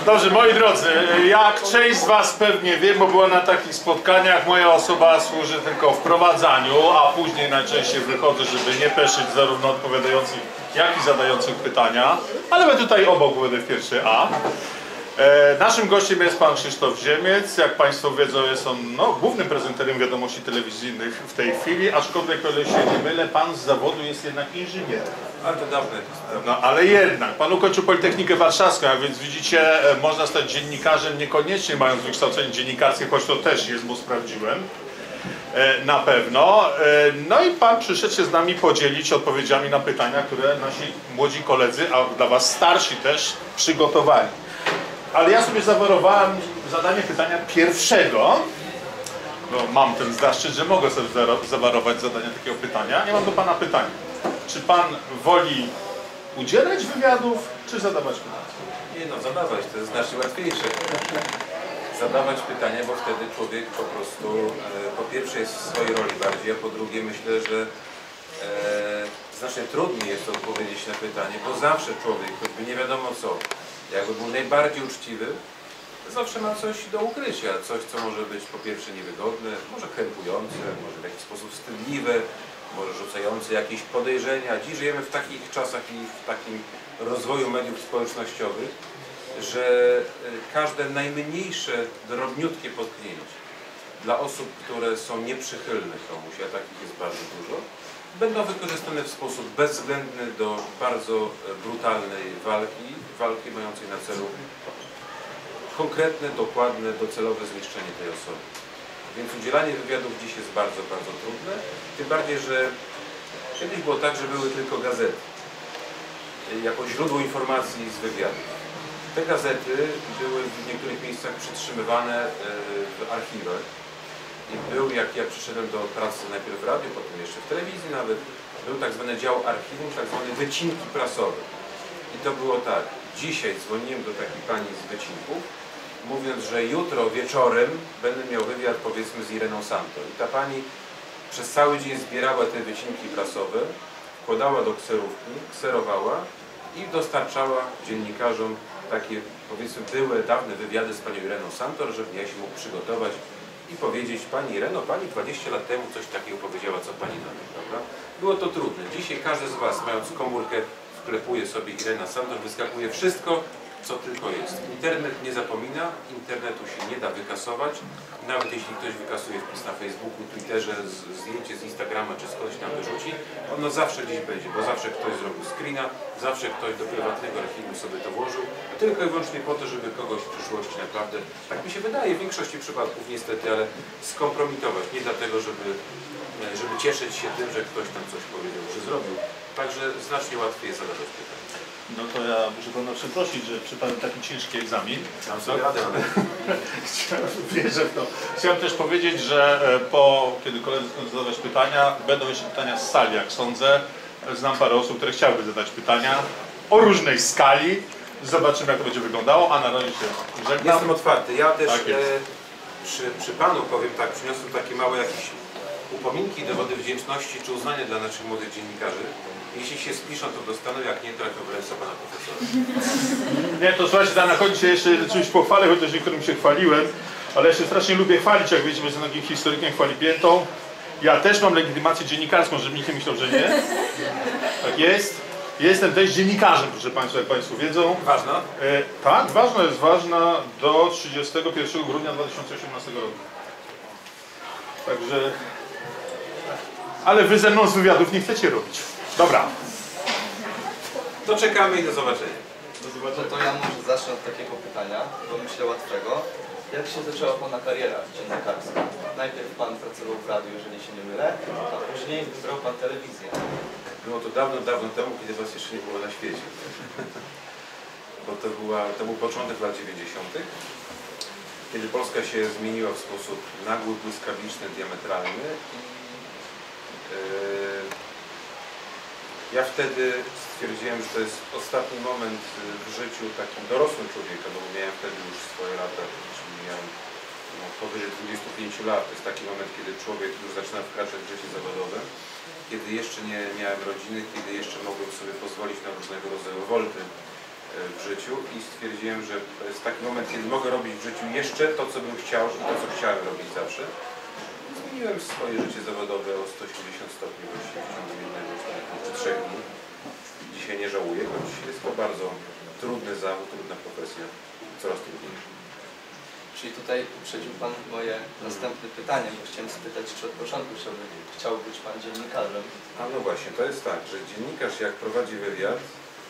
Dobrze, moi drodzy, jak część z was pewnie wie, bo była na takich spotkaniach, moja osoba służy tylko wprowadzaniu, a później najczęściej wychodzę, żeby nie peszyć zarówno odpowiadających, jak i zadających pytania, ale my tutaj obok będę w pierwszy A. Naszym gościem jest pan Krzysztof Ziemiec. Jak państwo wiedzą, jest on głównym prezenterem wiadomości telewizyjnych w tej chwili, aczkolwiek, o ile się nie mylę, pan z zawodu jest jednak inżynierem. Ale to dawne. No ale jednak, pan ukończył Politechnikę Warszawską, a więc widzicie, można stać dziennikarzem niekoniecznie mając wykształcenie dziennikarskie, choć to też jest, bo sprawdziłem. Na pewno. No i pan przyszedł się z nami podzielić odpowiedziami na pytania, które nasi młodzi koledzy, a dla was starsi też, przygotowali. Ale ja sobie zawarowałem zadanie pytania pierwszego. No, mam ten zaszczyt, że mogę sobie zawarować zadanie takiego pytania. Ja mam do pana pytanie. Czy pan woli udzielać wywiadów, czy zadawać pytania? Nie no, zadawać, to jest znacznie łatwiejsze. Zadawać pytania, bo wtedy człowiek po prostu po pierwsze jest w swojej roli bardziej, a po drugie myślę, że znacznie trudniej jest odpowiedzieć na pytanie, bo zawsze człowiek, choćby nie wiadomo co, jakby był najbardziej uczciwy, zawsze ma coś do ukrycia, coś co może być po pierwsze niewygodne, może krępujące, może w jakiś sposób wstydliwe, może rzucające jakieś podejrzenia. Dziś żyjemy w takich czasach i w takim rozwoju mediów społecznościowych, że każde najmniejsze, drobniutkie potknięcie dla osób, które są nieprzychylne komuś, a takich jest bardzo dużo, będą wykorzystane w sposób bezwzględny do bardzo brutalnej walki mającej na celu konkretne, dokładne, docelowe zniszczenie tej osoby. Więc udzielanie wywiadów dziś jest bardzo, bardzo trudne, tym bardziej, że kiedyś było tak, że były tylko gazety jako źródło informacji z wywiadów. Te gazety były w niektórych miejscach przytrzymywane w archiwach. I był, jak ja przyszedłem do pracy najpierw w radiu, potem jeszcze w telewizji nawet, był tak zwany dział archiwum, tak zwane wycinki prasowe. I to było tak, dzisiaj dzwoniłem do takiej pani z wycinków, mówiąc, że jutro wieczorem będę miał wywiad, powiedzmy, z Ireną Santor. I ta pani przez cały dzień zbierała te wycinki prasowe, wkładała do kserówki, kserowała i dostarczała dziennikarzom takie, powiedzmy, były dawne wywiady z panią Ireną Santor, żeby ja się mógł przygotować i powiedzieć: pani Ireno, pani 20 lat temu coś takiego powiedziała, co pani do mnie, prawda? Było to trudne. Dzisiaj każdy z was, mając komórkę, wklepuje sobie Irena Santor, wyskakuje wszystko, co tylko jest. Internet nie zapomina, internetu się nie da wykasować. Nawet jeśli ktoś wykasuje wpis na Facebooku, Twitterze, zdjęcie z Instagrama czy skądś tam wyrzuci, ono zawsze gdzieś będzie, bo zawsze ktoś zrobił screena, zawsze ktoś do prywatnego archiwum sobie to włożył, tylko i wyłącznie po to, żeby kogoś w przyszłości naprawdę, tak mi się wydaje, w większości przypadków niestety, ale skompromitować. Nie dlatego, żeby cieszyć się tym, że ktoś tam coś powiedział, że zrobił. Także znacznie łatwiej jest zadawać pytania. No to ja muszę pana przeprosić, że przypadł taki ciężki egzamin. Tam sobie radę. Wierzę w to. Chciałem też powiedzieć, że kiedy koledzy będą zadawać pytania, będą jeszcze pytania z sali, jak sądzę. Znam parę osób, które chciałyby zadać pytania o różnej skali. Zobaczymy, jak to będzie wyglądało, a na razie się żegnam. Jestem otwarty. Ja też tak przy panu powiem tak, przyniosłem takie małe jakieś upominki, dowody wdzięczności czy uznania dla naszych młodych dziennikarzy. Jeśli się spiszą, to dostaną, jak nie, trafią w ręce pana profesora. Nie, to słuchajcie, na końcu się jeszcze czymś pochwalę, chociaż niektórym się chwaliłem, ale ja się strasznie lubię chwalić, jak wiecie, jestem takim historykiem chwalipiętą. Ja też mam legitymację dziennikarską, żeby nikt nie myślał, że nie. Tak jest. Jestem też dziennikarzem, proszę państwa, jak państwo wiedzą. Ważna? Tak, ważna do 31 grudnia 2018 roku. Także... Ale wy ze mną z wywiadów nie chcecie robić. Dobra. To czekamy i do zobaczenia. No to ja może zacznę od takiego pytania, bo myślę łatwego. Jak się zaczęła pana kariera dziennikarska? Najpierw pan pracował w radiu, jeżeli się nie mylę, a później wybrał pan telewizję. Było to dawno, dawno temu, kiedy was jeszcze nie było na świecie. Bo to był początek lat 90., kiedy Polska się zmieniła w sposób nagły, błyskawiczny, diametralny. Ja wtedy stwierdziłem, że to jest ostatni moment w życiu takim dorosłym człowieka, bo miałem wtedy już swoje lata, czyli miałem powyżej 25 lat. To jest taki moment, kiedy człowiek już zaczyna wkraczać w życie zawodowe, kiedy jeszcze nie miałem rodziny, kiedy jeszcze mogłem sobie pozwolić na różnego rodzaju wolty w życiu i stwierdziłem, że to jest taki moment, kiedy mogę robić w życiu jeszcze to, co bym chciał, to, co chciałem robić zawsze. Zmieniłem swoje życie zawodowe o 180 stopni właściwie w ciągu jednego czy 3 dni. Dzisiaj nie żałuję, choć jest to bardzo trudny zawód, trudna profesja, coraz trudniejsza. Czyli tutaj uprzedził Pan moje następne pytanie, bo chciałem spytać, czy od początku chciał być Pan dziennikarzem. A no właśnie, to jest tak, że dziennikarz jak prowadzi wywiad,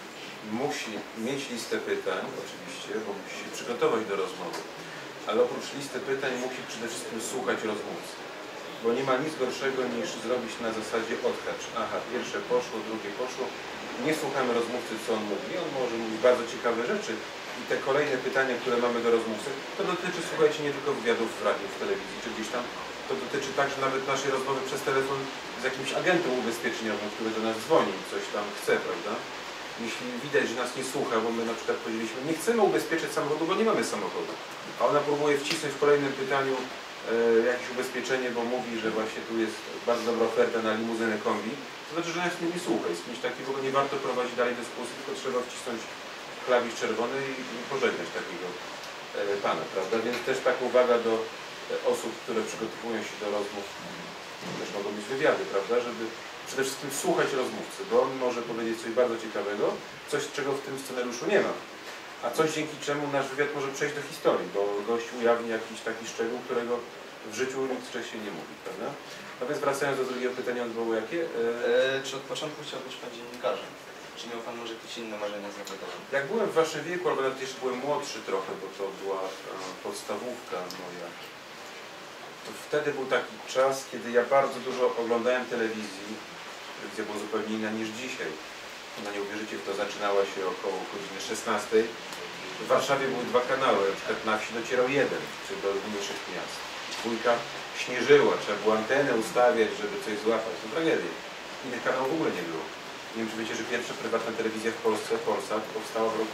musi mieć listę pytań, oczywiście, bo musi się przygotować do rozmowy, ale oprócz listy pytań musi przede wszystkim słuchać rozmówcy. Bo nie ma nic gorszego niż zrobić na zasadzie odhacz. Aha, pierwsze poszło, drugie poszło. Nie słuchamy rozmówcy, co on mówi. On może mówić bardzo ciekawe rzeczy. I te kolejne pytania, które mamy do rozmówcy, to dotyczy, słuchajcie, nie tylko wywiadów w radiu, w telewizji, czy gdzieś tam. To dotyczy także nawet naszej rozmowy przez telefon z jakimś agentem ubezpieczeniowym, który do nas dzwoni, coś tam chce, prawda? Jeśli widać, że nas nie słucha, bo my na przykład powiedzieliśmy, nie chcemy ubezpieczyć samochodu, bo nie mamy samochodu. A ona próbuje wcisnąć w kolejnym pytaniu jakieś ubezpieczenie, bo mówi, że właśnie tu jest bardzo dobra oferta na limuzynę kombi. To znaczy, że nas nie słucha. Z kimś takiego nie warto prowadzić dalej dyskusji, tylko trzeba wcisnąć klawisz czerwony i pożegnać takiego pana, prawda? Więc też taka uwaga do osób, które przygotowują się do rozmów, też mogą być wywiady, prawda? Żeby przede wszystkim słuchać rozmówcy, bo on może powiedzieć coś bardzo ciekawego, coś, czego w tym scenariuszu nie ma. A coś, dzięki czemu nasz wywiad może przejść do historii, bo gość ujawni jakiś taki szczegół, którego w życiu nikt wcześniej nie mówi, prawda? No więc wracając do drugiego pytania, on było jakie? Czy od początku chciał być Pan dziennikarzem? Czy miał Pan może jakieś inne marzenia zawodowe? Jak byłem w waszym wieku, albo nawet jeszcze byłem młodszy trochę, bo to była podstawówka moja, to wtedy był taki czas, kiedy ja bardzo dużo oglądałem telewizji. Telewizja była zupełnie inna niż dzisiaj. No nie uwierzycie, w to zaczynała się około godziny 16. W Warszawie były 2 kanały, na przykład na wsi docierał 1, czy do mniejszych miast. 2 śnieżyła, trzeba było antenę ustawiać, żeby coś złapać. To tragedia. Innych kanałów w ogóle nie było. Nie wiem, czy wiecie, że pierwsza prywatna telewizja w Polsce, Polsat, powstała w roku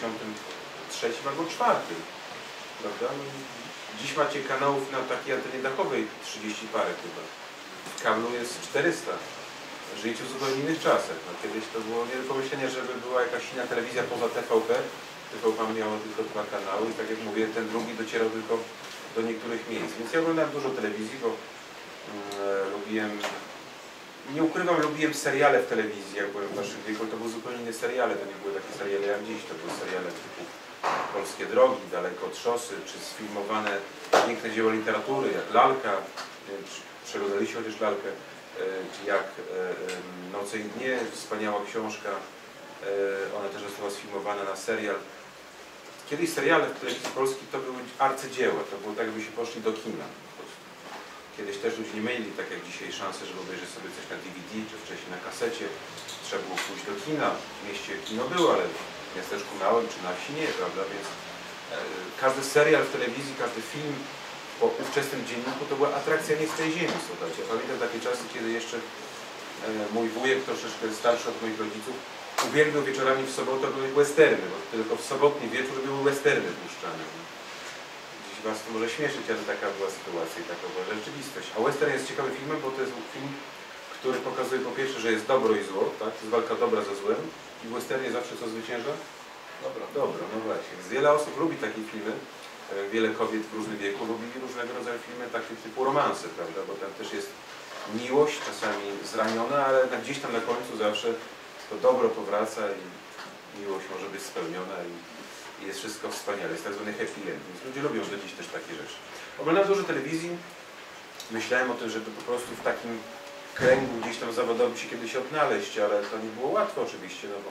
93 albo 4. Prawda? No, dziś macie kanałów na takiej antenie dachowej 30 parę chyba. W kablu jest 400. Żyjecie w zupełnie innych czasach. No, kiedyś to było nie do pomyślenia, żeby była jakaś inna telewizja poza TVP. TVP miało tylko 2 kanały i tak jak mówię, ten drugi docierał tylko do niektórych miejsc. Więc ja oglądałem dużo telewizji, bo lubiłem, nie ukrywam, lubiłem seriale w telewizji, jak byłem w waszym wieku. To były zupełnie inne seriale, to nie były takie seriale jak dziś. To były seriale typu Polskie Drogi, Daleko od Szosy, czy sfilmowane piękne dzieła literatury, jak Lalka, przeglądaliście chociaż Lalkę, jak Noce i dnie, wspaniała książka, ona też została sfilmowana na serial. Kiedyś seriale w telewizji polskiej to były arcydzieła, to było tak, jakby się poszli do kina. Kiedyś też ludzie nie mieli, tak jak dzisiaj, szansę, żeby obejrzeć sobie coś na DVD, czy wcześniej na kasecie. Trzeba było pójść do kina, w mieście kino było, ale w miasteczku małym, czy na wsi nie, prawda, więc każdy serial w telewizji, każdy film po ówczesnym dzienniku to była atrakcja nie z tej ziemi, słuchajcie. Ja pamiętam takie czasy, kiedy jeszcze mój wujek, troszeczkę starszy od moich rodziców, uwielbiał wieczorami w sobotę oglądać westerny, bo tylko w sobotni wieczór były westerny puszczane. Dziś was to może śmieszyć, ale taka była sytuacja i taka była rzeczywistość. A western jest ciekawym filmem, bo to jest film, który pokazuje po pierwsze, że jest dobro i zło, tak? To jest walka dobra ze złem i w westernie zawsze co zwycięża? Dobro. Dobro, no właśnie. Więc wiele osób lubi takie filmy. Wiele kobiet w różnym wieku lubi różnego rodzaju filmy takie typu romanse, prawda? Bo tam też jest miłość, czasami zraniona, ale gdzieś tam na końcu zawsze to dobro powraca i miłość może być spełniona i jest wszystko wspaniale. Jest tak zwany happy end. Więc ludzie lubią oglądać też takie rzeczy. Oglądałem dużo telewizji. Myślałem o tym, żeby po prostu w takim kręgu gdzieś tam zawodowym się kiedyś odnaleźć, ale to nie było łatwo oczywiście, no bo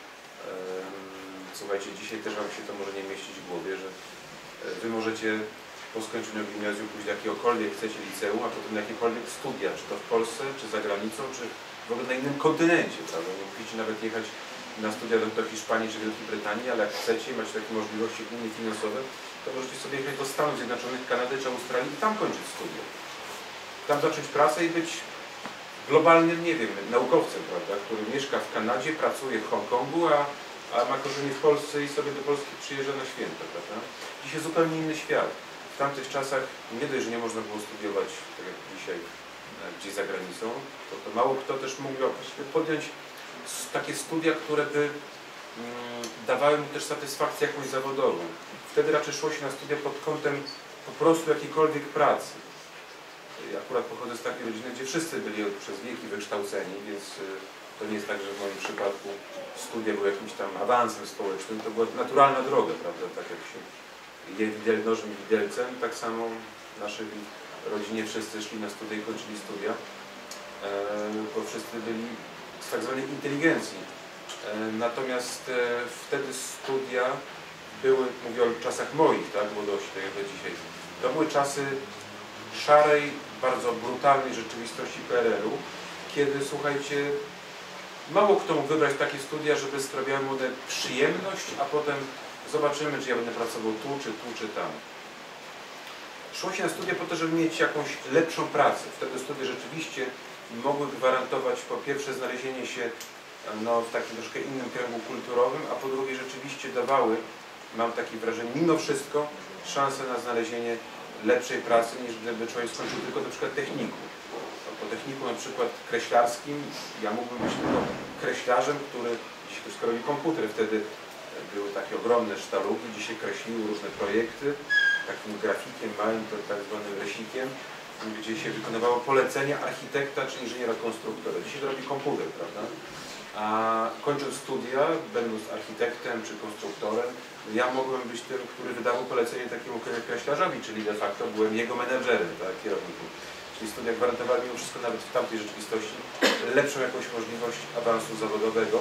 słuchajcie, dzisiaj też wam się to może nie mieścić w głowie, że wy możecie po skończeniu gimnazjum pójść do jakiegokolwiek chcecie liceum, a potem jakiekolwiek studia, czy to w Polsce, czy za granicą, czy w ogóle na innym kontynencie, prawda? Nie musicie nawet jechać na studia do Hiszpanii czy Wielkiej Brytanii, ale jak chcecie i macie takie możliwości głównie finansowe, to możecie sobie jechać do Stanów Zjednoczonych, Kanady czy Australii i tam kończyć studia. Tam zacząć pracę i być globalnym, nie wiem, naukowcem, prawda, który mieszka w Kanadzie, pracuje w Hongkongu, a ma korzenie w Polsce i sobie do Polski przyjeżdża na święta, prawda? Dziś jest zupełnie inny świat. W tamtych czasach nie dość, że nie można było studiować, tak jak dzisiaj, gdzieś za granicą, to mało kto też mógł podjąć takie studia, które by dawały mu też satysfakcję jakąś zawodową. Wtedy raczej szło się na studia pod kątem po prostu jakiejkolwiek pracy. Ja akurat pochodzę z takiej rodziny, gdzie wszyscy byli przez wieki wykształceni, więc to nie jest tak, że w moim przypadku studia były jakimś tam awansem społecznym, to była naturalna droga, prawda, tak jak się je widelnożem widelcem, tak samo w naszej rodzinie wszyscy szli na studia i kończyli studia, bo wszyscy byli z tak zwanej inteligencji. Natomiast wtedy studia były, mówię o czasach moich, tak, młodości, tak jak do dzisiaj, to były czasy szarej, bardzo brutalnej rzeczywistości PRL-u, kiedy, słuchajcie, mało kto mógł wybrać takie studia, żeby sprawiały mu przyjemność, a potem zobaczymy, czy ja będę pracował tu, czy tam. Szło się na studia po to, żeby mieć jakąś lepszą pracę. Wtedy studia rzeczywiście mogły gwarantować po pierwsze znalezienie się w takim troszkę innym kręgu kulturowym, a po drugie rzeczywiście dawały, mam takie wrażenie, mimo wszystko szansę na znalezienie lepszej pracy, niż gdyby człowiek skończył tylko na przykład technikum. Po techniku na przykład kreślarskim ja mógłbym być tylko kreślarzem, który dzisiaj wszystko robi komputer. Wtedy były takie ogromne sztalugi, gdzie się kreśliły różne projekty, takim grafikiem małym, to tak zwanym resikiem, gdzie się wykonywało polecenia architekta czy inżyniera konstruktora. Dzisiaj to robi komputer, prawda? A kończąc studia, będąc architektem czy konstruktorem, ja mogłem być tym, który wydawał polecenie takiemu kreślarzowi, czyli de facto byłem jego menedżerem, tak, kierownikiem. Czyli studia gwarantowały mimo wszystko nawet w tamtej rzeczywistości lepszą jakąś możliwość awansu zawodowego.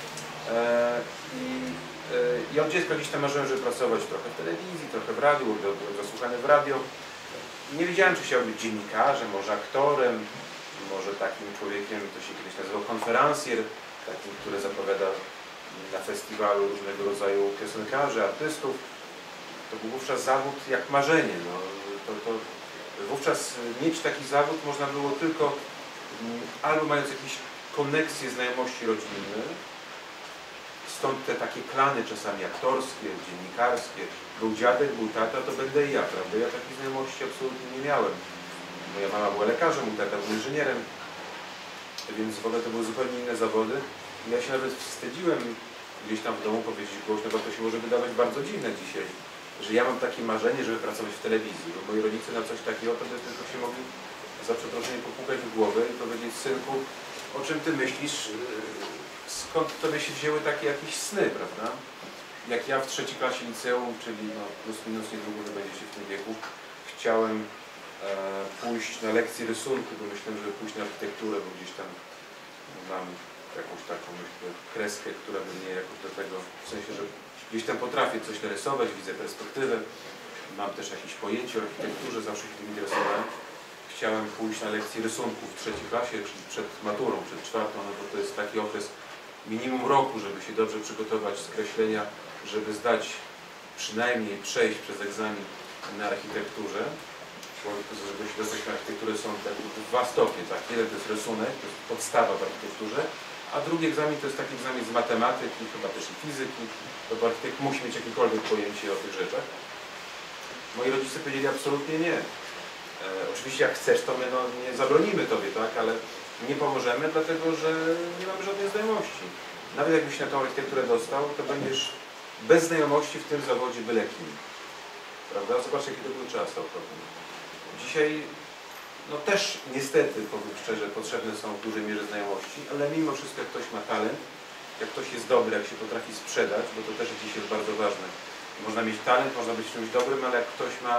I od dziecka gdzieś tam marzyłem, żeby pracować trochę w telewizji, trochę w radiu, byłem zasłuchany w radio. Nie wiedziałem, czy chciałbym być dziennikarzem, może aktorem, może takim człowiekiem, to się kiedyś nazywał konferencjer, takim, który zapowiada na festiwalu różnego rodzaju piosenkarzy, artystów. To był wówczas zawód jak marzenie. No, wówczas mieć taki zawód można było tylko albo mając jakieś koneksje, znajomości rodzinne, stąd te takie klany czasami aktorskie, dziennikarskie, był dziadek, był tata, to będę i ja, prawda? Ja takich znajomości absolutnie nie miałem. Moja mama była lekarzem, mój tata był inżynierem, więc w ogóle to były zupełnie inne zawody. I ja się nawet wstydziłem gdzieś tam w domu powiedzieć głośno, bo to się może wydawać bardzo dziwne dzisiaj, że ja mam takie marzenie, żeby pracować w telewizji, bo moi rodzice na coś takiego to by tylko się mogli za przeproszeniem popukać w głowę i powiedzieć: synku, o czym ty myślisz, skąd tobie się wzięły takie jakieś sny, prawda? Jak ja w trzeciej klasie liceum, czyli plus minus niedługo wy będziecie w tym wieku, chciałem pójść na lekcję rysunku, bo myślałem, żeby pójść na architekturę, bo gdzieś tam mam jakąś taką, myślę, kreskę, która by mnie jakoś do tego, w sensie, że gdzieś tam potrafię coś narysować, widzę perspektywę, mam też jakieś pojęcie o architekturze, zawsze się tym interesowałem. Chciałem pójść na lekcję rysunku w trzeciej klasie, czyli przed maturą, przed czwartą, no bo to jest taki okres minimum roku, żeby się dobrze przygotować z kreślenia, żeby zdać, przynajmniej przejść przez egzamin na architekturze. Żeby się dostać na architekturę są dwa stopnie, tak? Jeden to jest rysunek, to jest podstawa w architekturze, a drugi egzamin to jest taki egzamin z matematyki, chyba też i fizyki, bo architekt musi mieć jakiekolwiek pojęcie o tych rzeczach. Moi rodzice powiedzieli absolutnie nie. Oczywiście jak chcesz, to my nie zabronimy tobie, tak? Ale nie pomożemy, dlatego że nie mamy żadnej znajomości. Nawet jakbyś na tą architekturę dostał, to będziesz bez znajomości w tym zawodzie byle kim. Prawda? Zobacz, jaki to był czas. Dzisiaj też niestety, powiem szczerze, potrzebne są w dużej mierze znajomości, ale mimo wszystko jak ktoś ma talent, jak ktoś jest dobry, jak się potrafi sprzedać, bo to też dzisiaj jest bardzo ważne. Można mieć talent, można być czymś dobrym, ale jak ktoś ma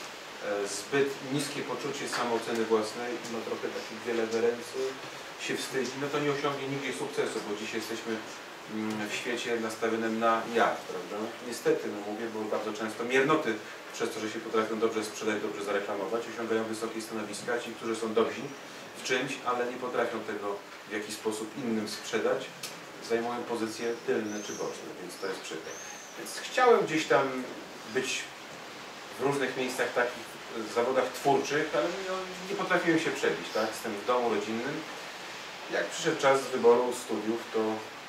zbyt niskie poczucie samooceny własnej, trochę takich wiele ręce, się wstydzi, to nie osiągnie nigdy sukcesu, bo dzisiaj jesteśmy w świecie nastawionym na ja, prawda? Niestety, mówię, bo bardzo często miernoty, przez to, że się potrafią dobrze sprzedać, dobrze zareklamować, osiągają wysokie stanowiska, ci, którzy są dobrzy w czymś, ale nie potrafią tego w jakiś sposób innym sprzedać, zajmują pozycje tylne czy boczne, więc to jest przykre. Więc chciałem gdzieś tam być w różnych miejscach takich zawodach twórczych, ale nie potrafiłem się przebić, tak? Jestem w domu rodzinnym. Jak przyszedł czas wyboru studiów, to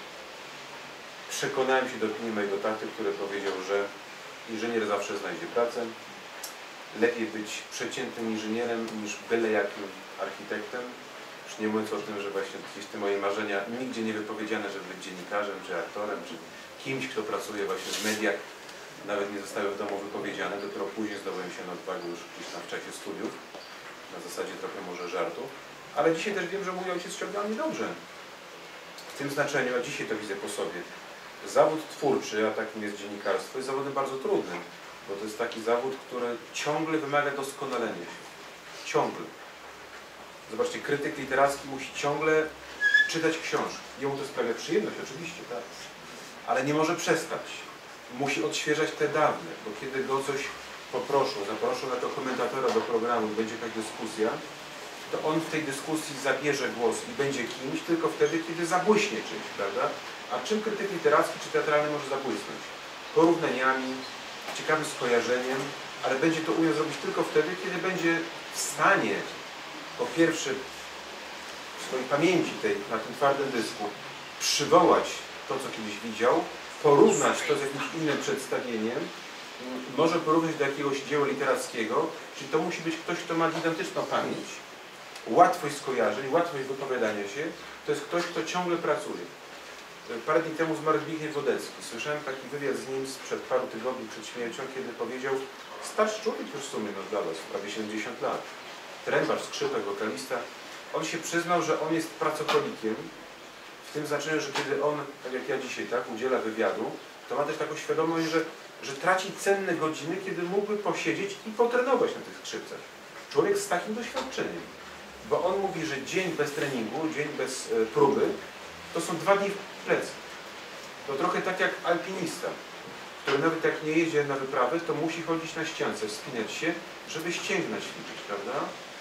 przekonałem się do opinii mojego taty, który powiedział, że inżynier zawsze znajdzie pracę. Lepiej być przeciętnym inżynierem niż byle jakim architektem. Już nie mówiąc o tym, że właśnie gdzieś te moje marzenia nigdzie nie wypowiedziane, żeby być dziennikarzem, czy aktorem, czy kimś, kto pracuje właśnie w mediach, nawet nie zostały w domu wypowiedziane, dopiero później zdobyłem się na odwagę już gdzieś tam w czasie studiów, na zasadzie trochę może żartu, ale dzisiaj też wiem, że mój ojciec ściągał mnie dobrze. W tym znaczeniu, a dzisiaj to widzę po sobie, zawód twórczy, a takim jest dziennikarstwo, jest zawodem bardzo trudnym, bo to jest taki zawód, który ciągle wymaga doskonalenia się. Ciągle. Zobaczcie, krytyk literacki musi ciągle czytać książki. Jemu to sprawia przyjemność, oczywiście, tak. Ale nie może przestać. Musi odświeżać te dawne, bo kiedy go coś zaproszą jako komentatora do programu i będzie jakaś dyskusja, to on w tej dyskusji zabierze głos i będzie kimś tylko wtedy, kiedy zabłyśnie czymś, prawda? A czym krytyk literacki czy teatralny może zabłysnąć? Porównaniami, ciekawym skojarzeniem, ale będzie to umiał zrobić tylko wtedy, kiedy będzie w stanie, po pierwsze, w swojej pamięci na tym twardym dysku, przywołać to, co kiedyś widział, porównać to z jakimś innym przedstawieniem, może porównać do jakiegoś dzieła literackiego, czyli to musi być ktoś, kto ma gigantyczną pamięć, łatwość skojarzeń, łatwość wypowiadania się, to jest ktoś, kto ciągle pracuje. Parę dni temu zmarł Zbigniew Wodecki. Słyszałem taki wywiad z nim sprzed paru tygodni przed śmiercią, kiedy powiedział, starszy człowiek już w sumie dla was, prawie 70 lat, trębacz, skrzypek, wokalista, on się przyznał, że on jest pracocholikiem, w tym znaczeniu, że kiedy on, tak jak ja dzisiaj, tak, udziela wywiadu, to ma też taką świadomość, że traci cenne godziny, kiedy mógłby posiedzieć i potrenować na tych skrzypcach. Człowiek z takim doświadczeniem. Bo on mówi, że dzień bez treningu, dzień bez próby, to są 2 dni w plecy. To trochę tak jak alpinista, który nawet jak nie jedzie na wyprawy, to musi chodzić na ściance, wspinać się, żeby ścięgna ćwiczyć, prawda?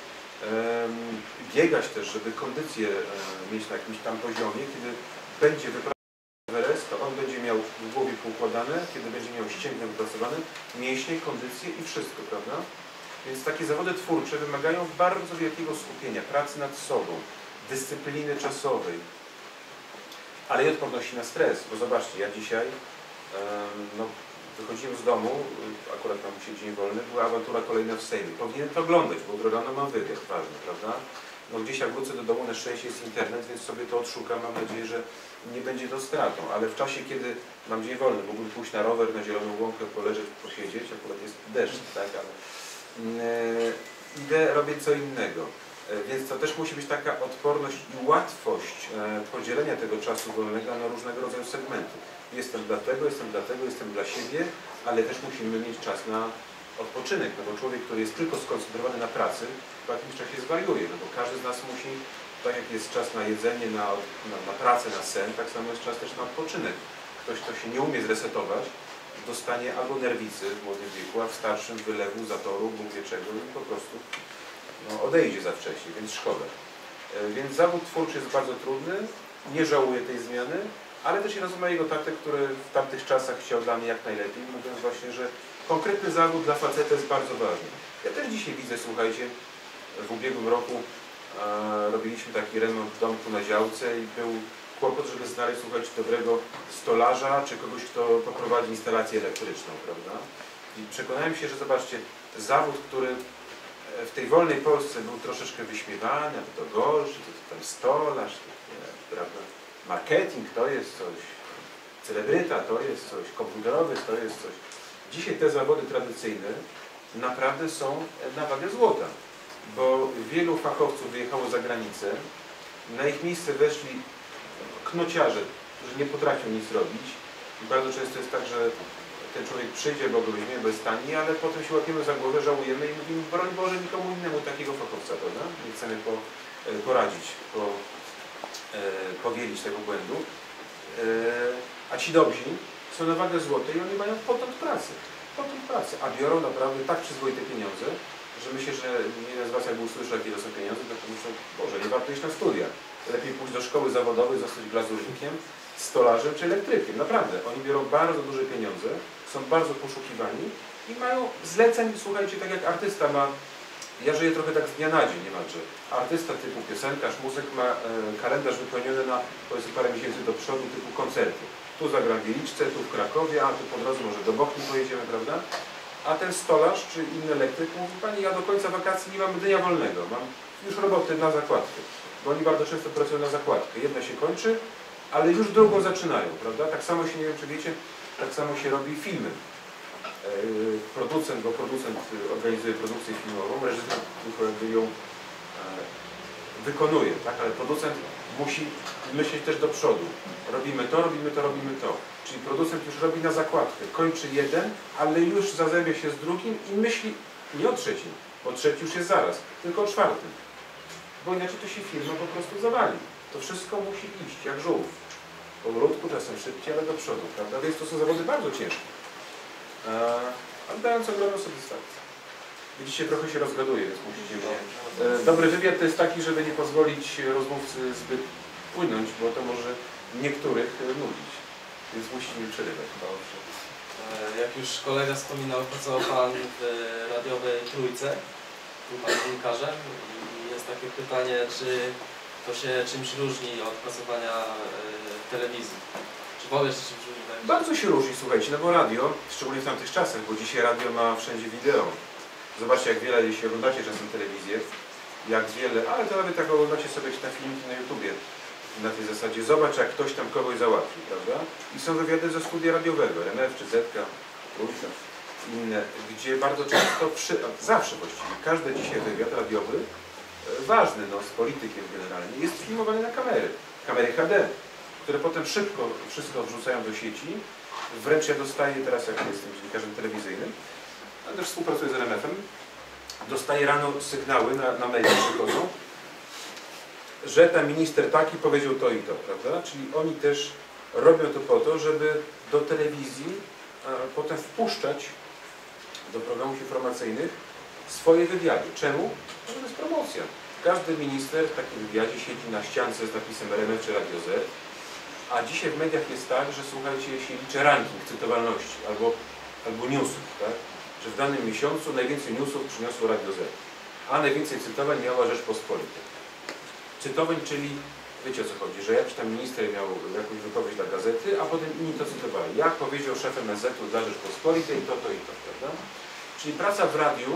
Biegać też, żeby kondycję mieć na jakimś tam poziomie, kiedy będzie wyprawa Everest, to on będzie miał w głowie poukładane, kiedy będzie miał ścięgno wypracowane, mięśnie, kondycję i wszystko, prawda? Więc takie zawody twórcze wymagają bardzo wielkiego skupienia, pracy nad sobą, dyscypliny czasowej, ale i odporności na stres, bo zobaczcie, ja dzisiaj wychodziłem z domu, akurat tam się dzień wolny, była awantura kolejna w Sejmie. Powinienem to oglądać, bo jutro rano mam wywiad ważny, prawda? No gdzieś jak wrócę do domu, na szczęście jest internet, więc sobie to odszukam, mam nadzieję, że nie będzie to stratą, ale w czasie, kiedy mam dzień wolny, mógłbym pójść na rower, na zieloną łąkę, poleżeć, posiedzieć, akurat jest deszcz, tak, ale idę, robię co innego. Więc to też musi być taka odporność i łatwość podzielenia tego czasu wolnego na różnego rodzaju segmenty. Jestem dla siebie, ale też musimy mieć czas na odpoczynek, no bo człowiek, który jest tylko skoncentrowany na pracy, w jakimś czasie zwariuje, no bo każdy z nas musi, tak jak jest czas na jedzenie, na pracę, na sen, tak samo jest czas też na odpoczynek. Ktoś, kto się nie umie zresetować, dostanie albo nerwicy w młodym wieku, a w starszym wylewu, zatoru, Bóg wie czego i po prostu odejdzie za wcześnie, więc szkoda. Więc zawód twórczy jest bardzo trudny, nie żałuję tej zmiany, ale też i rozumiem mojego tatę, który w tamtych czasach chciał dla mnie jak najlepiej, mówiąc właśnie, że konkretny zawód dla faceta jest bardzo ważny. Ja też dzisiaj widzę, słuchajcie, w ubiegłym roku robiliśmy taki remont w domku na działce i był kłopot, żeby znaleźć, słuchajcie, dobrego stolarza, czy kogoś, kto poprowadzi instalację elektryczną, prawda? I przekonałem się, że zobaczcie, zawód, który w tej wolnej Polsce był troszeczkę wyśmiewany, a to gorszy, to tam stolarz, prawda? Marketing to jest coś, celebryta to jest coś, komputerowy to jest coś. Dzisiaj te zawody tradycyjne naprawdę są na wagę złota, bo wielu fachowców wyjechało za granicę, na ich miejsce weszli knociarze, którzy nie potrafią nic robić i bardzo często jest tak, że ten człowiek przyjdzie, bo go weźmiemy bez tani, ale potem się łapiemy za głowę, żałujemy i mówimy, broń Boże, nikomu innemu takiego fachowca, prawda? Nie chcemy poradzić, powielić tego błędu. A ci dobrzy są na wagę złotej i oni mają potąd pracy, a biorą naprawdę tak przyzwoite pieniądze, że myślę, że jeden z was jakby usłyszał, jakie to są pieniądze, to myślą, Boże, nie warto iść na studia. Lepiej pójść do szkoły zawodowej, zostać glazurnikiem, stolarzem czy elektrykiem. Naprawdę, oni biorą bardzo duże pieniądze, są bardzo poszukiwani i mają zleceń, słuchajcie, tak jak artysta ma, ja żyję trochę tak z dnia na dzień niemalże. Artysta typu piosenkarz, muzyk ma kalendarz wypełniony na powiedzmy parę miesięcy do przodu typu koncerty. Tu zagram w Wieliczce, tu w Krakowie, a tu po drodze może do Bochni pojedziemy, prawda? A ten stolarz czy inny elektryk mówi, pani, ja do końca wakacji nie mam dnia wolnego, mam już roboty na zakładkę. Bo oni bardzo często pracują na zakładkę. Jedna się kończy, ale już drugą zaczynają, prawda? Tak samo się, nie wiem czy wiecie, tak samo się robi filmy. Producent, bo producent organizuje produkcję filmową, reżyser tylko jakby ją wykonuje, tak? Ale producent musi myśleć też do przodu. Robimy to, robimy to, robimy to. Czyli producent już robi na zakładkę. Kończy jeden, ale już zazębia się z drugim i myśli nie o trzecim, bo trzeci już jest zaraz, tylko o czwartym. Bo inaczej to się firma po prostu zawali. To wszystko musi iść jak żółw. Powolutku, czasem szybciej, ale do przodu, prawda? Więc to są zawody bardzo ciężkie. Ale dając ogromną satysfakcję. Widzicie, trochę się rozgaduję, więc musicie mnie... Dobry wywiad to jest taki, żeby nie pozwolić rozmówcy zbyt płynąć, bo to może niektórych nudzić. Więc musicie mi przerywać. Dobrze. Jak już kolega wspominał, pracował Pan w radiowej Trójce, był Pan dziennikarzem i jest takie pytanie, czy to się czymś różni od pracowania w telewizji? Czy w ogóle się czymś różni? Bardzo się różni, słuchajcie, no bo radio, szczególnie w tamtych czasach, bo dzisiaj radio ma wszędzie wideo. Zobaczcie, jak wiele, jeśli oglądacie czasem telewizję, jak wiele, ale to nawet tak oglądacie sobie na filmiki na YouTubie, na tej zasadzie, zobacz, jak ktoś tam kogoś załatwi, prawda? I są wywiady ze studia radiowego, RMF czy Zetka, Trójka, inne, gdzie bardzo często, zawsze właściwie, każdy dzisiaj wywiad radiowy, ważny, no, z politykiem generalnie, jest filmowany na kamery HD, które potem szybko wszystko wrzucają do sieci. Wręcz ja dostaję teraz, jak jestem dziennikarzem telewizyjnym, ale też współpracuję z RMF-em, dostaję rano sygnały, na maile przychodzą, że ten minister taki powiedział to i to, prawda? Czyli oni też robią to po to, żeby do telewizji potem wpuszczać do programów informacyjnych swoje wywiady. Czemu? No to jest promocja. Każdy minister w takim wywiadzie siedzi na ściance z napisem RMF czy Radio Z, a dzisiaj w mediach jest tak, że słuchajcie, się liczy ranking cytowalności albo newsów, tak? Że w danym miesiącu najwięcej newsów przyniosło Radio Z, a najwięcej cytowań miała Rzeczpospolita. Cytowań, czyli wiecie o co chodzi, że jakiś tam minister miał jakąś wypowiedź dla gazety, a potem inni to cytowali. Jak powiedział szef MSZ-u dla Rzeczpospolitej, to i to, prawda? Czyli praca w radiu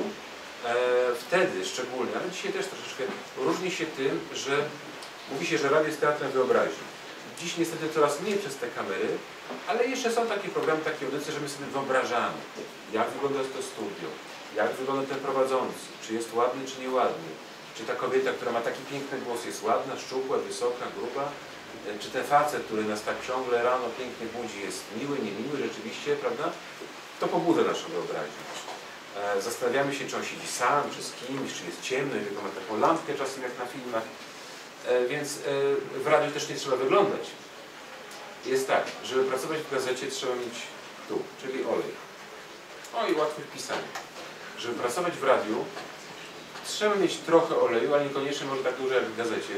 wtedy szczególnie, ale dzisiaj też troszeczkę różni się tym, że mówi się, że radio jest teatrem wyobraźni. Dziś niestety coraz mniej przez te kamery, ale jeszcze są takie programy, takie audycje, że my sobie wyobrażamy, jak wygląda to studio, jak wygląda ten prowadzący, czy jest ładny, czy nieładny, czy ta kobieta, która ma taki piękny głos, jest ładna, szczupła, wysoka, gruba, czy ten facet, który nas tak ciągle rano pięknie budzi, jest miły, niemiły, rzeczywiście, prawda? To pobudza naszą wyobraźnię. Zastanawiamy się, czy on siedzi sam, czy z kimś, czy jest ciemno, i ma taką lampkę czasem jak na filmach. Więc w radiu też nie trzeba wyglądać. Jest tak, żeby pracować w gazecie trzeba mieć tu, czyli olej. O i łatwe pisanie. Żeby pracować w radiu trzeba mieć trochę oleju, ale niekoniecznie może tak dużo jak w gazecie.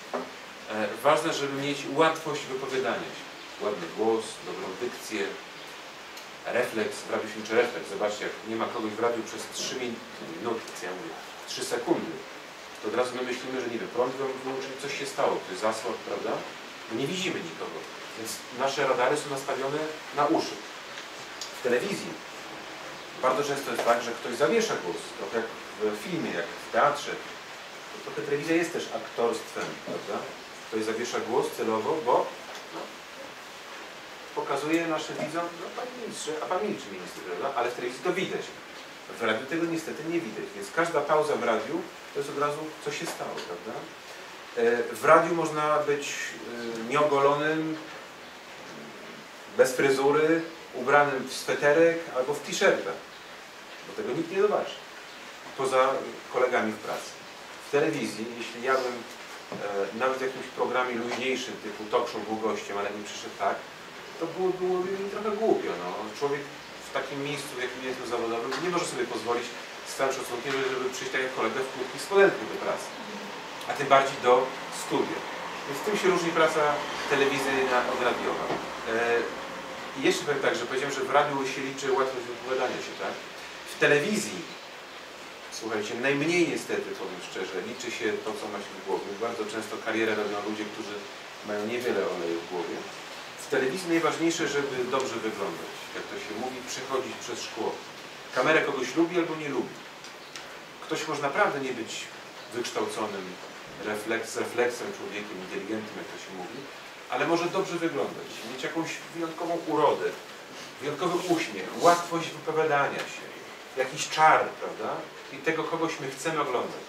Ważne, żeby mieć łatwość wypowiadania się. Ładny głos, dobrą dykcję, refleks, w radiu się liczy refleks. Zobaczcie, jak nie ma kogoś w radiu przez 3 minuty, ja mówię, 3 sekundy. To od razu my myślimy, że nie wiem, prąd wyłączyli, coś się stało, to jest zasłon, prawda? Bo nie widzimy nikogo, więc nasze radary są nastawione na uszy. W telewizji bardzo często jest tak, że ktoś zawiesza głos, trochę jak w filmie, jak w teatrze. To trochę telewizja jest też aktorstwem, prawda? Ktoś zawiesza głos celowo, bo no, pokazuje naszym widzom, no panie ministrze, a pan milczy minister, prawda? Ale w telewizji to widać. W radiu tego niestety nie widać, więc każda pauza w radiu to jest od razu, co się stało, prawda? W radiu można być nieogolonym, bez fryzury, ubranym w sweterek albo w t-shirtach, bo tego nikt nie zobaczy, poza kolegami w pracy. W telewizji, jeśli ja bym nawet w jakimś programie luźniejszym, typu talk show był gościem, ale nie przyszedł tak, to byłoby mi trochę głupio. No. Człowiek w takim miejscu, w jakim jest zawodowym, nie może sobie pozwolić z całym szacunkiem, żeby przyjść tak jak kolega w krótkich spodenkach do pracy, a tym bardziej do studia. Więc tym się różni praca telewizyjna od radiowa. I jeszcze powiem tak, że powiedziałem, że w radiu się liczy łatwość wypowiadania się, tak? W telewizji, słuchajcie, najmniej niestety, powiem szczerze, liczy się to, co ma się w głowie. Bardzo często karierę robią ludzie, którzy mają niewiele oleju w głowie. W telewizji najważniejsze, żeby dobrze wyglądać. Jak to się mówi, przechodzić przez szkło. Kamera kogoś lubi albo nie lubi. Ktoś może naprawdę nie być wykształconym, z refleksem człowiekiem, inteligentnym, jak to się mówi, ale może dobrze wyglądać, mieć jakąś wyjątkową urodę, wyjątkowy uśmiech, łatwość wypowiadania się, jakiś czar, prawda? I tego kogoś my chcemy oglądać.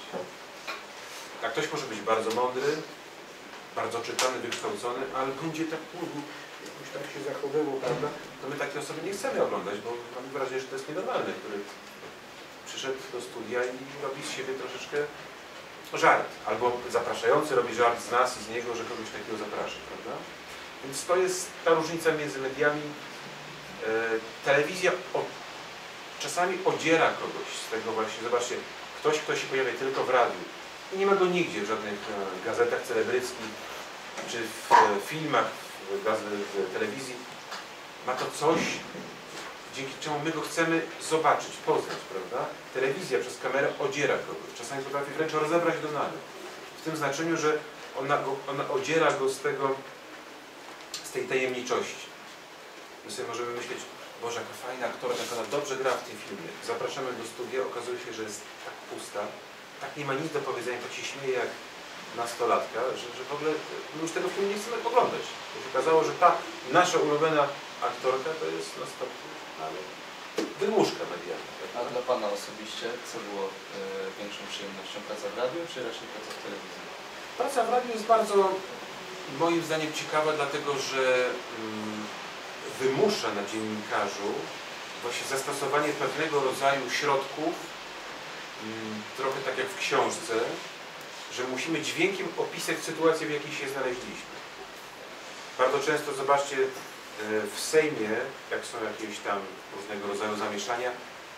A ktoś może być bardzo mądry, bardzo czytany, wykształcony, ale będzie tak jakoś tak się zachowywał, prawda? To my takie osoby nie chcemy oglądać, bo mamy wrażenie, że to jest nienormalne, który przyszedł do studia i robi z siebie troszeczkę żart. Albo zapraszający robi żart z nas i z niego, że kogoś takiego zaprasza, prawda? Więc to jest ta różnica między mediami. Telewizja czasami odziera kogoś z tego właśnie. Zobaczcie, ktoś, kto się pojawia tylko w radiu i nie ma go nigdzie w żadnych gazetach celebryckich, czy w filmach, w telewizji, ma to coś, dzięki czemu my go chcemy zobaczyć, poznać, prawda? Telewizja przez kamerę odziera kogoś. Czasami potrafi wręcz rozebrać do naga. W tym znaczeniu, że ona odziera go z tej tajemniczości. My sobie możemy myśleć, Boże, jaka fajna aktorka, jak ona dobrze gra w tym filmie. Zapraszamy do studia, okazuje się, że jest tak pusta, tak nie ma nic do powiedzenia, tak się śmieje jak nastolatka, że w ogóle my już tego filmu nie chcemy oglądać. To się okazało, że ta nasza ulubiona aktorka to jest następna, ale wydmuszka medialna. A dla Pana osobiście, co było większą przyjemnością? Praca w radiu, czy raczej praca w telewizji? Praca w radiu jest bardzo, moim zdaniem, ciekawa, dlatego że wymusza na dziennikarzu właśnie zastosowanie pewnego rodzaju środków, trochę tak jak w książce, że musimy dźwiękiem opisać sytuację, w jakiej się znaleźliśmy. Bardzo często, zobaczcie, w Sejmie, jak są jakieś tam różnego rodzaju zamieszania,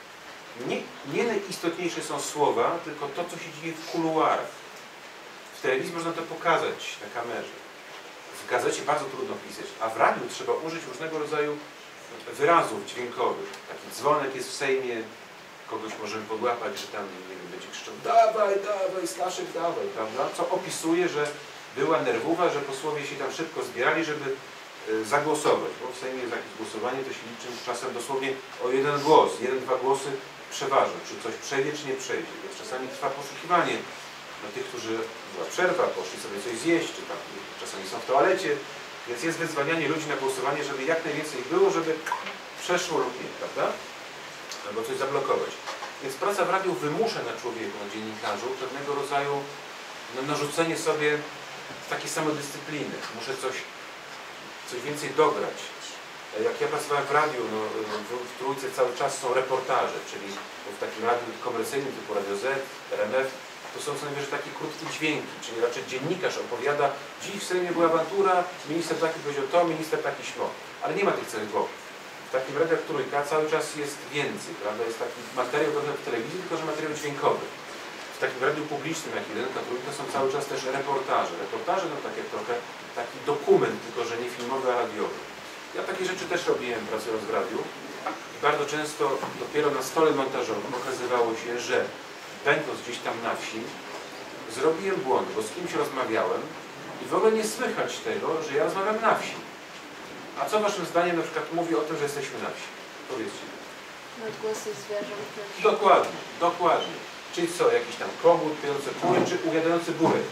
nie najistotniejsze są słowa, tylko to, co się dzieje w kuluarach. W telewizji można to pokazać na kamerze. W gazecie bardzo trudno pisać, a w radiu trzeba użyć różnego rodzaju wyrazów dźwiękowych. Taki dzwonek jest w Sejmie, kogoś możemy podłapać, że tam, nie wiem, będzie krzyczał dawaj, dawaj, Staszek, dawaj, prawda? Co opisuje, że była nerwowa, że posłowie się tam szybko zbierali, żeby zagłosować, bo w Sejmie jest jakieś głosowanie, to się liczy czasem dosłownie o jeden głos, 1-2 głosy przeważą, czy coś przejdzie, czy nie przejdzie, więc czasami trwa poszukiwanie na tych, którzy była przerwa, poszli sobie coś zjeść, czy tam czasami są w toalecie, więc jest wyzwanianie ludzi na głosowanie, żeby jak najwięcej ich było, żeby przeszło lub nie, prawda? Albo coś zablokować. Więc praca w radiu wymusza na człowieku, na dziennikarzu pewnego rodzaju narzucenie sobie takiej samodyscypliny. Muszę coś więcej dograć. Jak ja pracowałem w radiu, no, w Trójce cały czas są reportaże, czyli w takim radiu komercyjnym typu Radio Z, RMF, to są co najwyżej takie krótkie dźwięki, czyli raczej dziennikarz opowiada, dziś w Sejmie była awantura, minister taki powiedział to, minister taki śmo. Ale nie ma tych całych głowów. W takim radiu jak Trójka cały czas jest więcej, prawda? Jest taki materiał trochę w telewizji, tylko że materiał dźwiękowy. W takim radiu publicznym jak Jedynka, Trójka są cały czas też reportaże. Reportaże to tak jak trochę taki dokument, tylko że nie filmowy, a radiowy. Ja takie rzeczy też robiłem pracując w radiu i bardzo często dopiero na stole montażowym okazywało się, że będąc gdzieś tam na wsi zrobiłem błąd, bo z kimś rozmawiałem i w ogóle nie słychać tego, że ja rozmawiam na wsi. A co waszym zdaniem na przykład mówi o tym, że jesteśmy na wsi? Powiedzcie. Odgłosy zwierząt też. Dokładnie, dokładnie. Czyli co, jakiś tam kogut pijący kury, czy ujadający burek.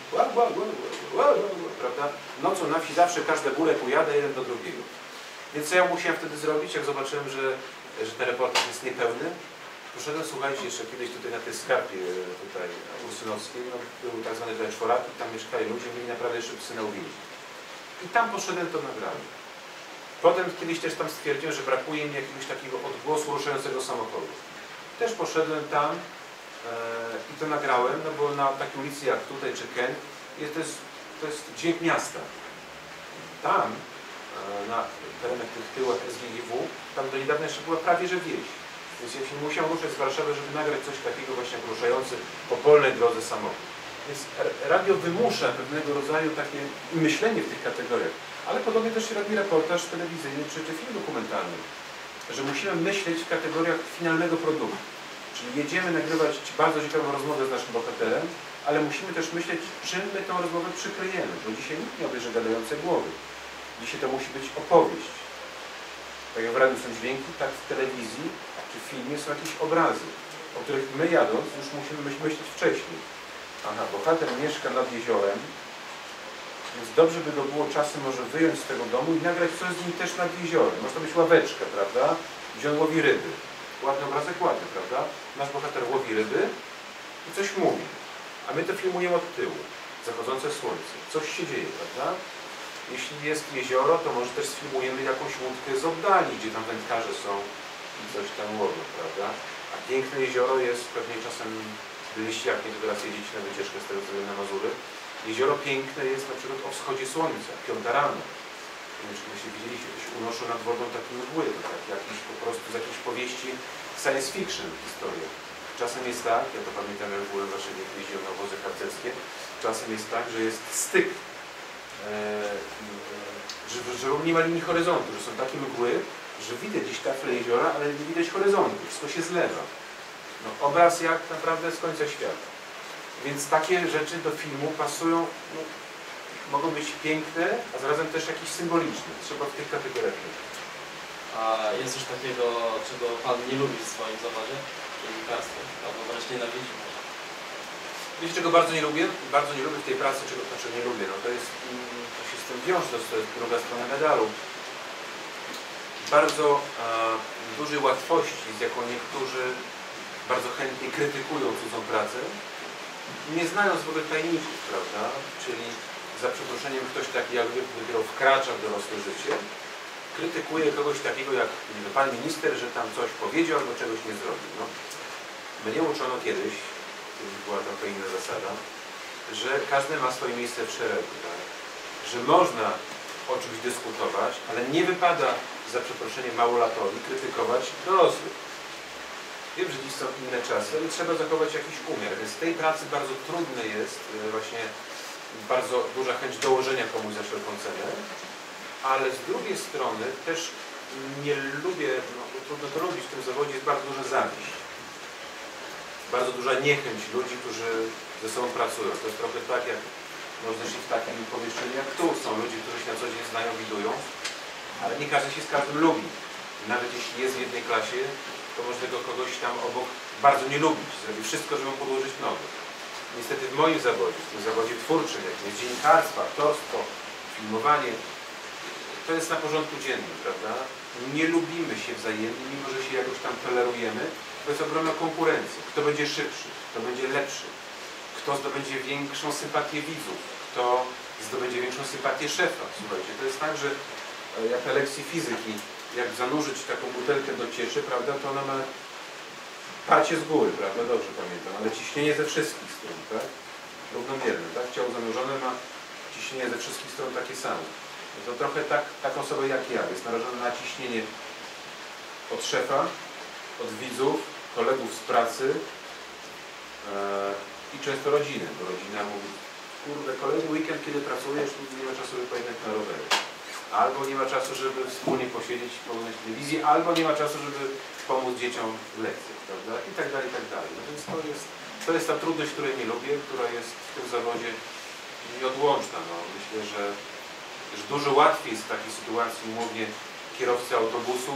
Prawda? Nocą na wsi zawsze każdy burek ujada jeden do drugiego. Więc co ja musiałem wtedy zrobić, jak zobaczyłem, że ten reportaż jest niepełny? Poszedłem, słuchajcie, jeszcze kiedyś tutaj na tej skarpie tutaj ursynowskiej, no, były tak zwane te czworaki, tam mieszkali ludzie, mieli naprawdę jeszcze psy na uwięzi. I tam poszedłem, to nagrałem. Potem kiedyś też tam stwierdziłem, że brakuje mi jakiegoś takiego odgłosu ruszającego samochodu. Też poszedłem tam i to nagrałem, no bo na takiej ulicy jak tutaj czy Ken to jest dźwięk miasta. Tam, na terenach tych tyłach SGGW, tam do niedawna jeszcze była prawie że wieś. Więc ja się musiałem ruszać z Warszawy, żeby nagrać coś takiego właśnie jak ruszający po polnej drodze samochód. Więc radio wymusza pewnego rodzaju takie myślenie w tych kategoriach. Ale podobnie też się robi reportaż telewizyjny czy film dokumentalny. Że musimy myśleć w kategoriach finalnego produktu. Czyli jedziemy nagrywać bardzo ciekawą rozmowę z naszym bohaterem, ale musimy też myśleć, czym my tę rozmowę przykryjemy. Bo dzisiaj nikt nie obejrzy gadającej głowy. Dzisiaj to musi być opowieść. Tak jak w radiu są dźwięki, tak w telewizji czy w filmie są jakieś obrazy, o których my jadąc już musimy myśleć wcześniej. Aha, bohater mieszka nad jeziorem, Więc dobrze by go było czasem może wyjąć z tego domu i nagrać coś z nim też nad jeziorem. Może to być ławeczka, prawda? Gdzie on łowi ryby. Ładny obrazek, ładny, prawda? Nasz bohater łowi ryby i coś mówi. A my to filmujemy od tyłu. Zachodzące słońce. Coś się dzieje, prawda? Jeśli jest jezioro, to może też sfilmujemy jakąś łódkę z oddali, gdzie tam wędkarze są i coś tam łowią, prawda? A piękne jezioro jest, pewnie czasem byliście, jak nie, to teraz jedziecie na wycieczkę z tego na Mazury. Jezioro piękne jest na przykład o wschodzie słońca, 5 rano. Nie wiem, czy kiedyś widzieliście, to się unoszą nad wodą takie mgły, to tak jakiś po prostu z jakiejś powieści science fiction historia. Czasem jest tak, ja to pamiętam, jak byłem w Warszawie, jeździłem na wozy harcerskie, czasem jest tak, że jest styk, że nie ma linii horyzontu, że są takie mgły, że widać gdzieś tafle jeziora, ale nie widać horyzontu, wszystko się zlewa. No, obraz jak naprawdę z końca świata. Więc takie rzeczy do filmu pasują, no, mogą być piękne, a zarazem też jakieś symboliczne. Trzeba w tych kategoriach myśleć. A jest coś takiego, czego Pan nie lubi w swoim zawodzie, dziennikarstwie, albo wręcz nienawidzi? Wiecie, czego bardzo nie lubię? Bardzo nie lubię w tej pracy, czego znaczy nie lubię. No, to się z tym wiąże, to jest druga strona medalu. Bardzo dużej łatwości, z jaką niektórzy bardzo chętnie krytykują cudzą pracę, nie znając w ogóle tajników, prawda? Czyli za przeproszeniem ktoś taki jakby dopiero wkracza w dorosłe życie, krytykuje kogoś takiego jak pan minister, że tam coś powiedział albo czegoś nie zrobił. No. Mnie uczono kiedyś, była trochę inna zasada, że każdy ma swoje miejsce w szeregu, tak? Że można o czymś dyskutować, ale nie wypada za przeproszeniem małolatowi krytykować dorosłych. Wiem, że dziś są inne czasy, ale trzeba zachować jakiś umiar, więc w tej pracy bardzo trudne jest właśnie bardzo duża chęć dołożenia komuś za wszelką cenę, ale z drugiej strony też nie lubię, no, trudno to lubić w tym zawodzie, jest bardzo duża zawiść. Bardzo duża niechęć ludzi, którzy ze sobą pracują. To jest trochę tak, jak można się w takim pomieszczeniu jak tu. Są ludzie, którzy się na co dzień znają, widują, ale nie każdy się z każdym lubi. Nawet jeśli jest w jednej klasie, to może tego kogoś tam obok bardzo nie lubić. Zrobi wszystko, żeby mu podłożyć nogę. Niestety w moim zawodzie, w tym zawodzie twórczym, jakim jest dziennikarstwo, aktorstwo, filmowanie, to jest na porządku dziennym, prawda? Nie lubimy się wzajemnie, mimo że się jakoś tam tolerujemy. To jest ogromna konkurencja. Kto będzie szybszy, kto będzie lepszy, kto zdobędzie większą sympatię widzów, kto zdobędzie większą sympatię szefa. Słuchajcie, to jest tak, że jak na lekcji fizyki, jak zanurzyć taką butelkę do cieczy, prawda, to ona ma parcie z góry, prawda, dobrze pamiętam, ale ciśnienie ze wszystkich stron, tak? Równomierne, tak? Ciało zanurzone ma ciśnienie ze wszystkich stron takie same. No to trochę tak, taką osobę jak ja jest narażona na ciśnienie od szefa, od widzów, kolegów z pracy i często rodziny, bo rodzina mówi, kurde, kolejny weekend, kiedy pracujesz, nie ma czasu, żeby pojechać na rowery. Albo nie ma czasu, żeby wspólnie posiedzieć i oglądać telewizję, albo nie ma czasu, żeby pomóc dzieciom w lekcjach, prawda? I tak dalej, i tak dalej. No więc to jest ta trudność, której nie lubię, która jest w tym zawodzie nieodłączna. No, myślę, że dużo łatwiej jest w takiej sytuacji umownie kierowcy autobusu.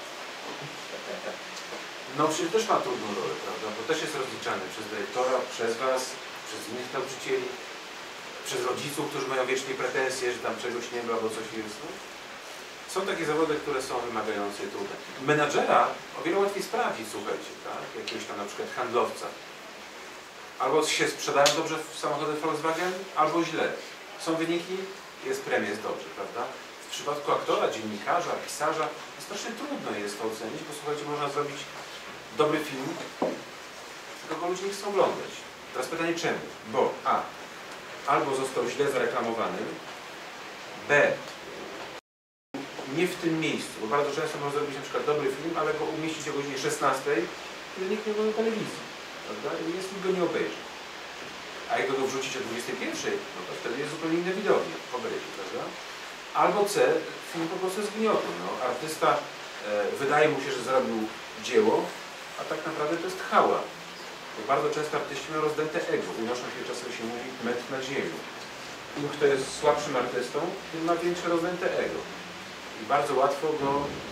No przecież też ma trudną rolę, prawda? Bo też jest rozliczany przez dyrektora, przez was, przez innych nauczycieli, przez rodziców, którzy mają wiecznie pretensje, że tam czegoś nie ma, albo coś jest. No. Są takie zawody, które są wymagające i trudne. Menadżera o wiele łatwiej sprawdzić, słuchajcie, tak? Jakiegoś tam na przykład handlowca. Albo się sprzedają dobrze w samochodach Volkswagen, albo źle. Są wyniki, jest premia, jest dobrze, prawda? W przypadku aktora, dziennikarza, pisarza strasznie trudno jest to ocenić, bo słuchajcie, można zrobić dobry film, tylko go ludzie nie chcą oglądać. Teraz pytanie czemu? Bo albo został źle zareklamowany, b, nie w tym miejscu, bo bardzo często można zrobić na przykład dobry film, ale go umieścić o godzinie 16, kiedy nikt nie ogląda telewizji, prawda? I jest nikt go nie obejrzy. A jak go wrzucić o 21, no to wtedy jest zupełnie inne widownie, obejrzy, prawda? Albo c, film po prostu jest gniotą. No. Artysta wydaje mu się, że zrobił dzieło, a tak naprawdę to jest chała. Bo bardzo często artyści mają rozdęte ego, unoszą się, czasem się mówi, metr na ziemi. Im kto jest słabszym artystą, tym ma większe rozdęte ego. I bardzo łatwo go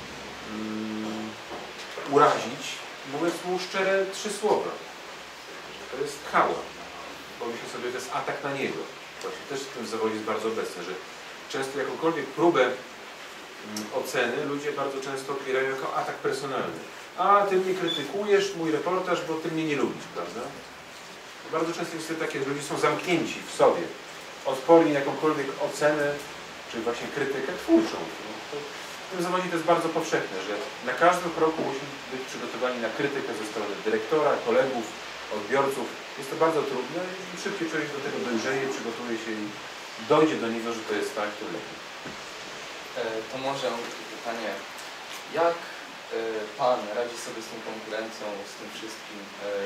urazić, mówiąc mu szczere 3 słowa. To jest chała. Pomyślę sobie, że to jest atak na niego. właśnie też w tym zawodzie jest bardzo obecne, że często jakąkolwiek próbę oceny ludzie bardzo często odbierają jako atak personalny. A ty mnie krytykujesz, mój reportaż, bo ty mnie nie lubisz, prawda? Bardzo często jest takie, że ludzie są zamknięci w sobie, odporni na jakąkolwiek ocenę, czy właśnie krytykę twórczą. W tym zawodzie to jest bardzo powszechne, że na każdym kroku musimy być przygotowani na krytykę ze strony dyrektora, kolegów, odbiorców. Jest to bardzo trudne i im szybciej człowiek do tego dojrzeje, przygotuje się i dojdzie do niego, że to jest tak, tym lepiej. To może mam takie pytanie. Jak Pan radzi sobie z tą konkurencją, z tym wszystkim?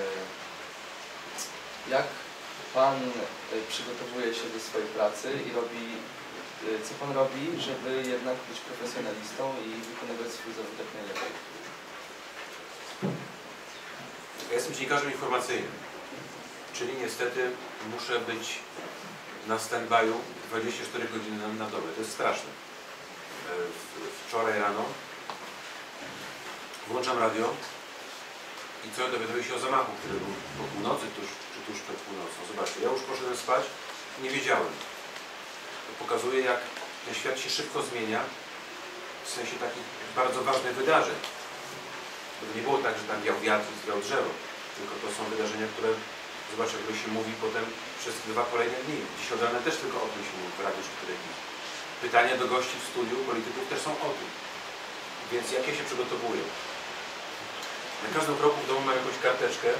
Jak Pan przygotowuje się do swojej pracy i robi, co Pan robi, żeby jednak być profesjonalistą i wykonywać swój zawód jak najlepiej? Ja jestem dziennikarzem informacyjnym, czyli niestety muszę być na stand-by'u 24 godziny na dobę. To jest straszne. Wczoraj rano włączam radio i co dowiaduję się o zamachu, który był po północy, tuż przed północą. Zobaczcie, ja już poszedłem spać i nie wiedziałem. To pokazuje, jak ten świat się szybko zmienia w sensie takich bardzo ważnych wydarzeń. Bo to nie było tak, że tam wiał wiatr i zwiał drzewo, tylko to są wydarzenia, które, zobaczcie, jak się mówi potem przez 2 kolejne dni. Dziś od rana też tylko o tym się mówi w radiu czy w telewizji. Pytania do gości w studiu, polityków też są o tym. Więc jak ja się przygotowuję? Na każdym kroku w domu mam jakąś karteczkę,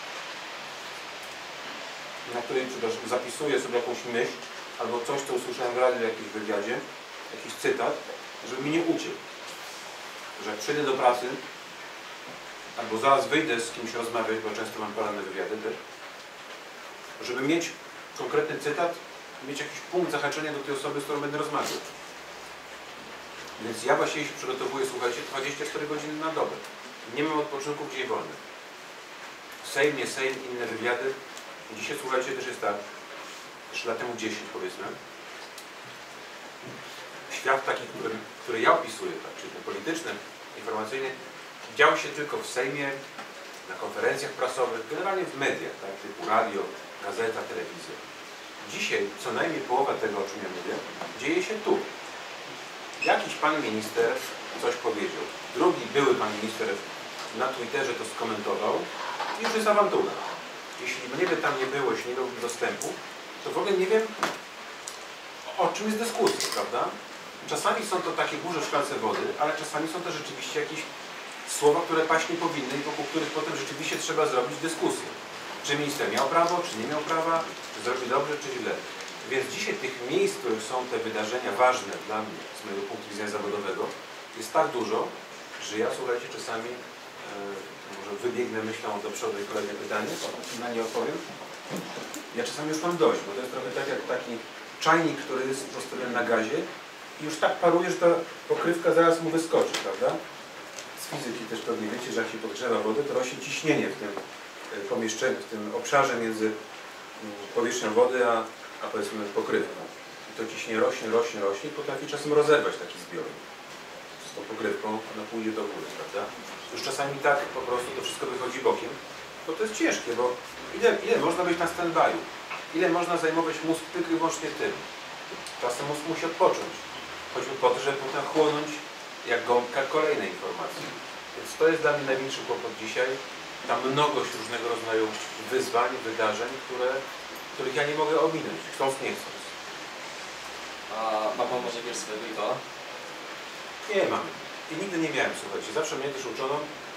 na której zapisuję sobie jakąś myśl, albo coś, co usłyszałem w radiu w jakimś wywiadzie, jakiś cytat, żeby mi nie uciekł. Że jak przyjdę do pracy, albo zaraz wyjdę z kimś rozmawiać, bo często mam poranne wywiady też, żeby mieć konkretny cytat, mieć jakiś punkt zahaczenia do tej osoby, z którą będę rozmawiał. Więc ja właściwie się przygotowuję, słuchajcie, 24 godziny na dobę. Nie mam odpoczynku, gdzie wolny. Sejm, nie Sejm, inne wywiady. I dzisiaj, słuchajcie, też jest tak, 3 lat temu 10 powiedzmy. Świat taki, który ja opisuję, tak, czyli ten polityczny, informacyjny, dział się tylko w Sejmie, na konferencjach prasowych, generalnie w mediach, tak, typu radio, gazeta, telewizja. Dzisiaj co najmniej połowa tego, o czym ja mówię, dzieje się tu. Jakiś pan minister coś powiedział. Drugi były pan minister na Twitterze to skomentował i już jest awantura. Jeśli mnie tam nie było, jeśli nie miałbym dostępu, to w ogóle nie wiem, o czym jest dyskusja, prawda? Czasami są to takie burze w szklance wody, ale czasami są to rzeczywiście jakieś słowa, które paść nie powinny i wokół których potem rzeczywiście trzeba zrobić dyskusję. Czy minister miał prawo, czy nie miał prawa, czy zrobił dobrze, czy źle. Więc dzisiaj tych miejsc, w których są te wydarzenia ważne dla mnie, z mojego punktu widzenia zawodowego, jest tak dużo, że ja, słuchajcie, czasami może wybiegnę myślą do przodu i kolejne pytanie, na nie odpowiem. Ja czasami już mam dość, bo to jest trochę tak jak taki czajnik, który jest postawiony na gazie i już tak paruje, że ta pokrywka zaraz mu wyskoczy, prawda? Z fizyki też pewnie wiecie, że jak się podgrzewa wodę, to rośnie ciśnienie w tym pomieszczeniu, w tym obszarze między powierzchnią wody a powiedzmy pokrywką. I to ciśnienie rośnie i potrafi czasem rozerwać taki zbiornik. Z tą pokrywką ona pójdzie do góry, prawda? Już czasami tak po prostu to wszystko wychodzi bokiem, bo to jest ciężkie, bo ile można być na stand-by'u? Ile można zajmować mózg tylko i wyłącznie tym? Czasem mózg musi odpocząć. Choćby po to, żeby potem chłonąć jak gąbka kolejne informacje. Więc to jest dla mnie największy kłopot dzisiaj. Ta mnogość różnego rodzaju wyzwań, wydarzeń, których ja nie mogę ominąć, chcąc nie chcąc. A ma Pan może wiersz swojego idola? Nie mam. I nigdy nie miałem, słuchajcie. Zawsze mnie też uczono,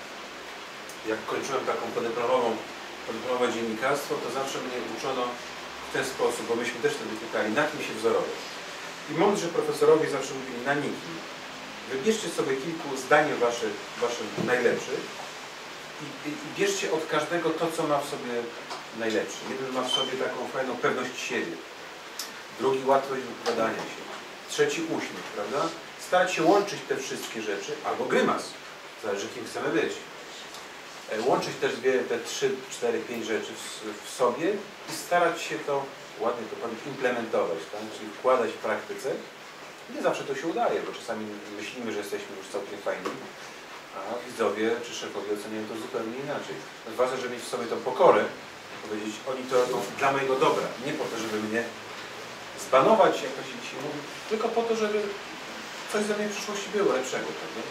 jak kończyłem taką podyplomowe dziennikarstwo, to zawsze mnie uczono w ten sposób, bo myśmy też wtedy pytali, na kim się wzorować. I mądrzy profesorowie zawsze mówili, na nikim. Wybierzcie sobie kilku zdań wasze najlepszych i bierzcie od każdego to, co ma w sobie najlepsze. Jeden ma w sobie taką fajną pewność siebie. Drugi łatwość wypowiadania się. Trzeci uśmiech, prawda? Starać się łączyć te wszystkie rzeczy, albo grymas. Zależy, kim chcemy być. Łączyć też te 3, 4, 5 rzeczy w sobie i starać się to, ładnie to powiem, implementować, tak? Czyli wkładać w praktyce. Nie zawsze to się udaje, bo czasami myślimy, że jesteśmy już całkiem fajni, a widzowie czy szefowie oceniają to zupełnie inaczej. Ważne, żeby mieć w sobie tą pokorę, powiedzieć, oni to robią dla mojego dobra, nie po to, żeby mnie zbanować, jak to się dzisiaj mówi, tylko po to, żeby coś ze mnie w przyszłości było lepszego, prawda?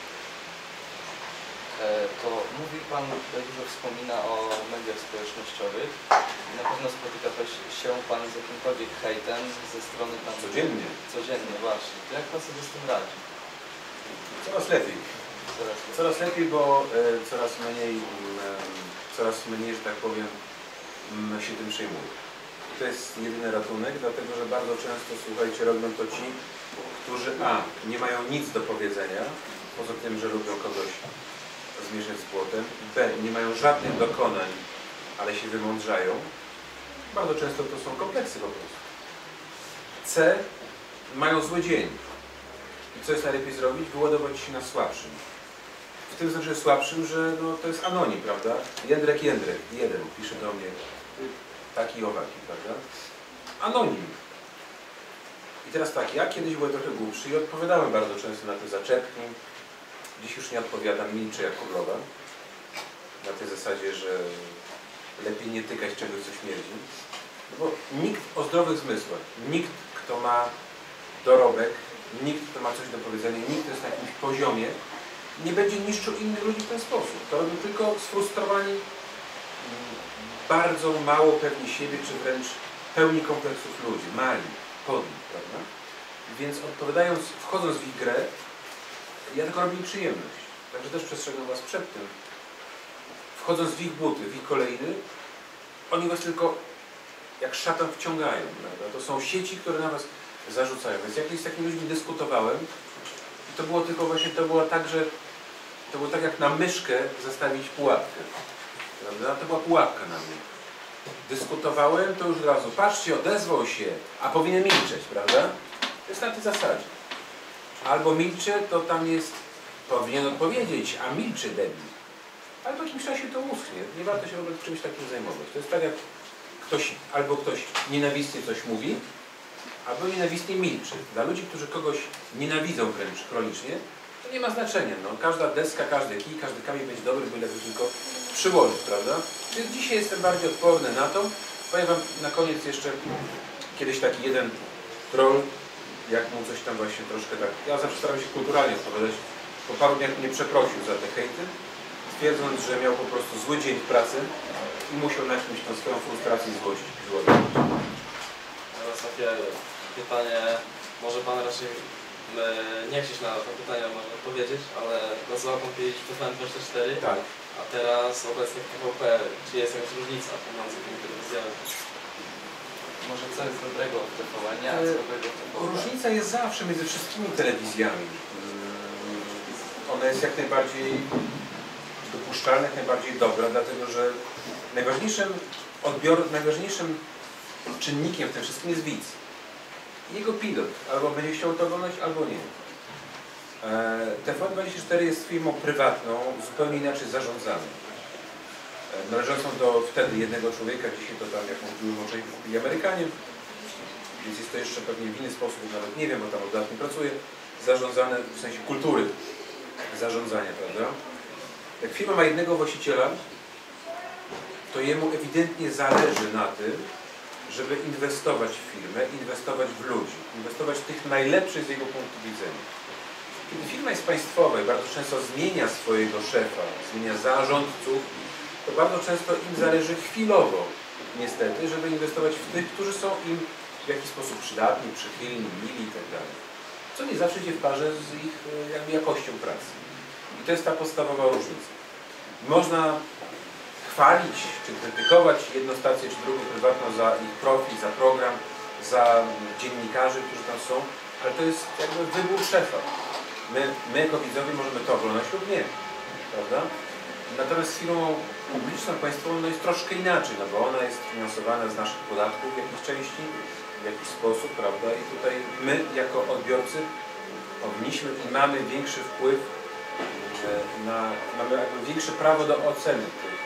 To mówi Pan, tutaj dużo wspomina o mediach społecznościowych. Na pewno spotyka się Pan z jakimkolwiek hejtem ze strony tam... Codziennie. Codziennie, właśnie. To jak Pan sobie z tym radzi? Coraz lepiej. Coraz lepiej, bo coraz mniej, że tak powiem, się tym przejmuję. I to jest jedyny ratunek, dlatego że bardzo często, słuchajcie, robią to ci, którzy a. nie mają nic do powiedzenia, poza tym, że lubią kogoś zmieszać z błotem, b. nie mają żadnych dokonań, ale się wymądrzają. Bardzo często to są kompleksy po prostu. C. mają zły dzień. I co jest najlepiej zrobić? Wyładować się na słabszym. W tym znaczy słabszym, że no, to jest anonim, prawda? Jędrek, jeden pisze do mnie taki i owaki, prawda? Anonim. I teraz tak, ja kiedyś byłem trochę głupszy i odpowiadałem bardzo często na te zaczepki. Dziś już nie odpowiadam, milczę jak królowa. Na tej zasadzie, że lepiej nie tykać czegoś, co śmierdzi. Bo nikt o zdrowych zmysłach, nikt, kto ma dorobek, nikt, kto ma coś do powiedzenia, nikt, kto jest na jakimś poziomie, nie będzie niszczył innych ludzi w ten sposób. To robią tylko sfrustrowani, bardzo mało pewni siebie, czy wręcz pełni kompleksów ludzi, mali, podli, prawda? Więc odpowiadając, wchodząc w ich grę, ja tylko robię im przyjemność. Także też przestrzegam Was przed tym. Wchodząc w ich buty, w ich kolejny, oni Was tylko jak szatan wciągają, prawda? To są sieci, które na Was zarzucają. Więc jak z takimi ludźmi dyskutowałem, i to było tylko właśnie, to było tak, że to było tak jak na myszkę zastawić pułapkę. Prawda? To była pułapka na mnie. Dyskutowałem, to już od razu, patrzcie, odezwał się, a powinien milczeć, prawda? To jest na tej zasadzie. Albo milczy, to tam jest, powinien odpowiedzieć, a milczy debil. Ale po jakimś czasie to uschnie. Nie warto się w ogóle czymś takim zajmować. To jest tak jak ktoś nienawistnie coś mówi, albo nienawistnie milczy. Dla ludzi, którzy kogoś nienawidzą wręcz chronicznie, to nie ma znaczenia. No, każda deska, każdy kij, każdy kamień będzie dobry, byle tylko przyłożyć, prawda? Więc dzisiaj jestem bardziej odporny na to. Powiem Wam na koniec jeszcze kiedyś taki jeden troll, jak mu coś tam właśnie troszkę tak... Ja zawsze staram się kulturalnie odpowiadać. Po paru dniach mnie przeprosił za te hejty, twierdząc, że miał po prostu zły dzień w pracy i musiał na kimś tą swoją frustrację i złość wyładować. Teraz takie pytanie, może Pan raczej nie chcieć na to pytanie może odpowiedzieć, ale pracował Pan kiedyś w TVN24, Tak. a teraz obecnie w TVP. Czy jest jakaś różnica pomiędzy tymi telewizjami? Może co jest dobrego w TVN-ie, a co dobrego w TVP? Różnica jest zawsze między wszystkimi telewizjami. Ona jest jak najbardziej dopuszczalna, jak najbardziej dobra, dlatego że najważniejszym czynnikiem w tym wszystkim jest widz. Jego pilot. Albo będzie chciał to oglądać, albo nie. TVN24 jest firmą prywatną, zupełnie inaczej zarządzaną. Należącą do wtedy jednego człowieka, dzisiaj to tam, jak mówiłem, część kupili Amerykanie, więc jest to jeszcze pewnie w inny sposób, nawet nie wiem, bo tam od lat nie pracuję, zarządzane w sensie kultury zarządzania, prawda? Jak firma ma jednego właściciela, to jemu ewidentnie zależy na tym, żeby inwestować w firmę, inwestować w ludzi, inwestować w tych najlepszych z jego punktu widzenia. Kiedy firma jest państwowa i bardzo często zmienia swojego szefa, zmienia zarządców, to bardzo często im zależy chwilowo, niestety, żeby inwestować w tych, którzy są im w jakiś sposób przydatni, przychylni, mili itd. Co nie zawsze idzie w parze z ich jakby jakością pracy. I to jest ta podstawowa różnica. Można chwalić czy krytykować jedną stację czy drugą prywatną za ich profil, za program, za dziennikarzy, którzy tam są, ale to jest jakby wybór szefa. My jako widzowie możemy to oglądać lub nie, prawda? Natomiast z firmą publiczną, państwową no jest troszkę inaczej, no bo ona jest finansowana z naszych podatków w jakiejś części, w jakiś sposób, prawda? I tutaj my jako odbiorcy powinniśmy i mamy większy wpływ, mamy jakby większe prawo do oceny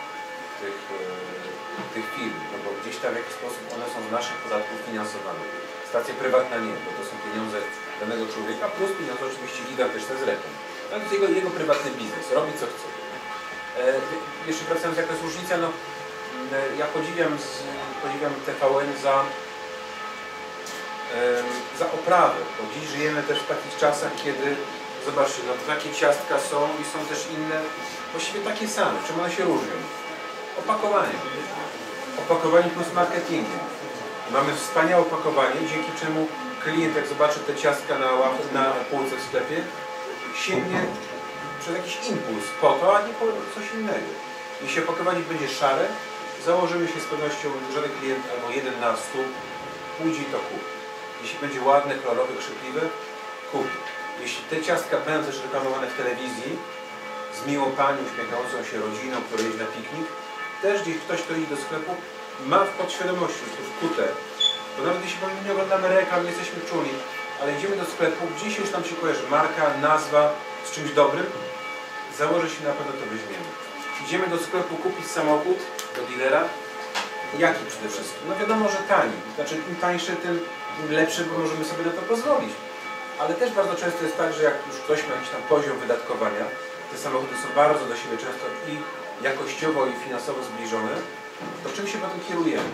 tych firm, no bo gdzieś tam w jakiś sposób one są z naszych podatków finansowane. Stacja prywatna nie, bo to są pieniądze danego człowieka, plus pieniądze oczywiście gigantyczne z reklam. To jest jego prywatny biznes, robi co chce. Jeszcze wracając, jaka jest różnica, no ja podziwiam TVN za oprawę, bo dziś żyjemy też w takich czasach, kiedy, zobaczcie, no takie ciastka są i są też inne, właściwie takie same, czym one się różnią? Opakowanie. Opakowanie plus marketingiem. Mamy wspaniałe opakowanie, dzięki czemu klient, jak zobaczy te ciastka na półce w sklepie, sięgnie przez jakiś impuls po to, a nie po coś innego. Jeśli opakowanie będzie szare, założymy się z pewnością, że żaden klient albo 1 na 100 pójdzie i to kupi. Jeśli będzie ładne, kolorowe, krzypliwe, kupi. Jeśli te ciastka będą też reklamowane w telewizji z miłą panią, uśmiechającą się rodziną, która jedzie na piknik, też gdzieś ktoś, kto idzie do sklepu, ma w podświadomości już wkute. Bo nawet jeśli nie oglądamy reklam, nie jesteśmy czuli, ale idziemy do sklepu, gdzieś już nam się kojarzy marka, nazwa z czymś dobrym, założę się, na pewno to weźmiemy. Idziemy do sklepu kupić samochód, do dealera. Jaki przede wszystkim? No wiadomo, że tani. Znaczy im tańszy, tym lepszy, bo możemy sobie na to pozwolić. Ale też bardzo często jest tak, że jak już ktoś ma jakiś tam poziom wydatkowania, te samochody są bardzo do siebie często i jakościowo i finansowo zbliżone, to czym się potem kierujemy?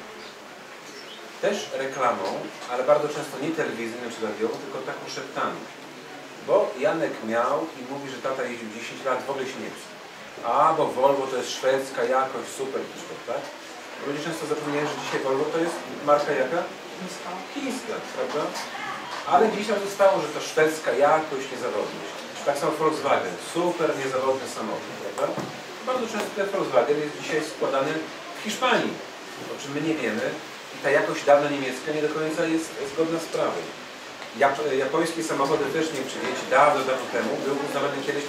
Też reklamą, ale bardzo często nie telewizyjną czy radiową, tylko taką szeptaną. Bo Janek miał i mówi, że tata jeździł 10 lat, w ogóle się nie chce. A, bo Volvo to jest szwedzka jakość, super, tak? Ludzie często zapominają, że dzisiaj Volvo to jest marka jaka? Chińska, prawda? Ale dziś nam zostało, że to szwedzka jakość, niezawodność. Tak samo Volkswagen, super niezawodny samochód, prawda? Bardzo często ten Volkswagen jest dzisiaj składany w Hiszpanii, o czym my nie wiemy. I ta jakość dawna niemiecka nie do końca jest zgodna z prawem. Japońskie samochody też, nie wiem czy wiecie, dawno temu były uznawane kiedyś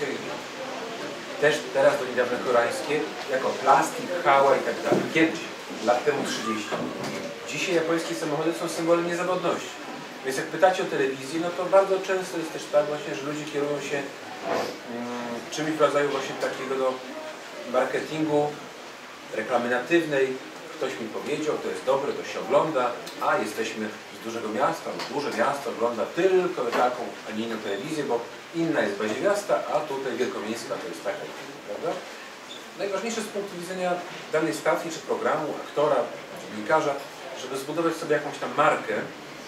też teraz do niedawna koreańskie jako plastik, hała i tak dalej. Kiedyś, lat temu 30. Dzisiaj japońskie samochody są symbolem niezawodności. Więc jak pytacie o telewizję, no to bardzo często jest też tak właśnie, że ludzie kierują się czymś w rodzaju właśnie takiego do marketingu, reklamy natywnej. Ktoś mi powiedział, to jest dobre, to się ogląda, a jesteśmy z dużego miasta, duże miasto ogląda tylko taką, a nie inną telewizję, bo inna jest badziewiasta, a tutaj wielkomiejska to jest taka, prawda? Najważniejsze z punktu widzenia danej stacji, czy programu, aktora, dziennikarza, żeby zbudować sobie jakąś tam markę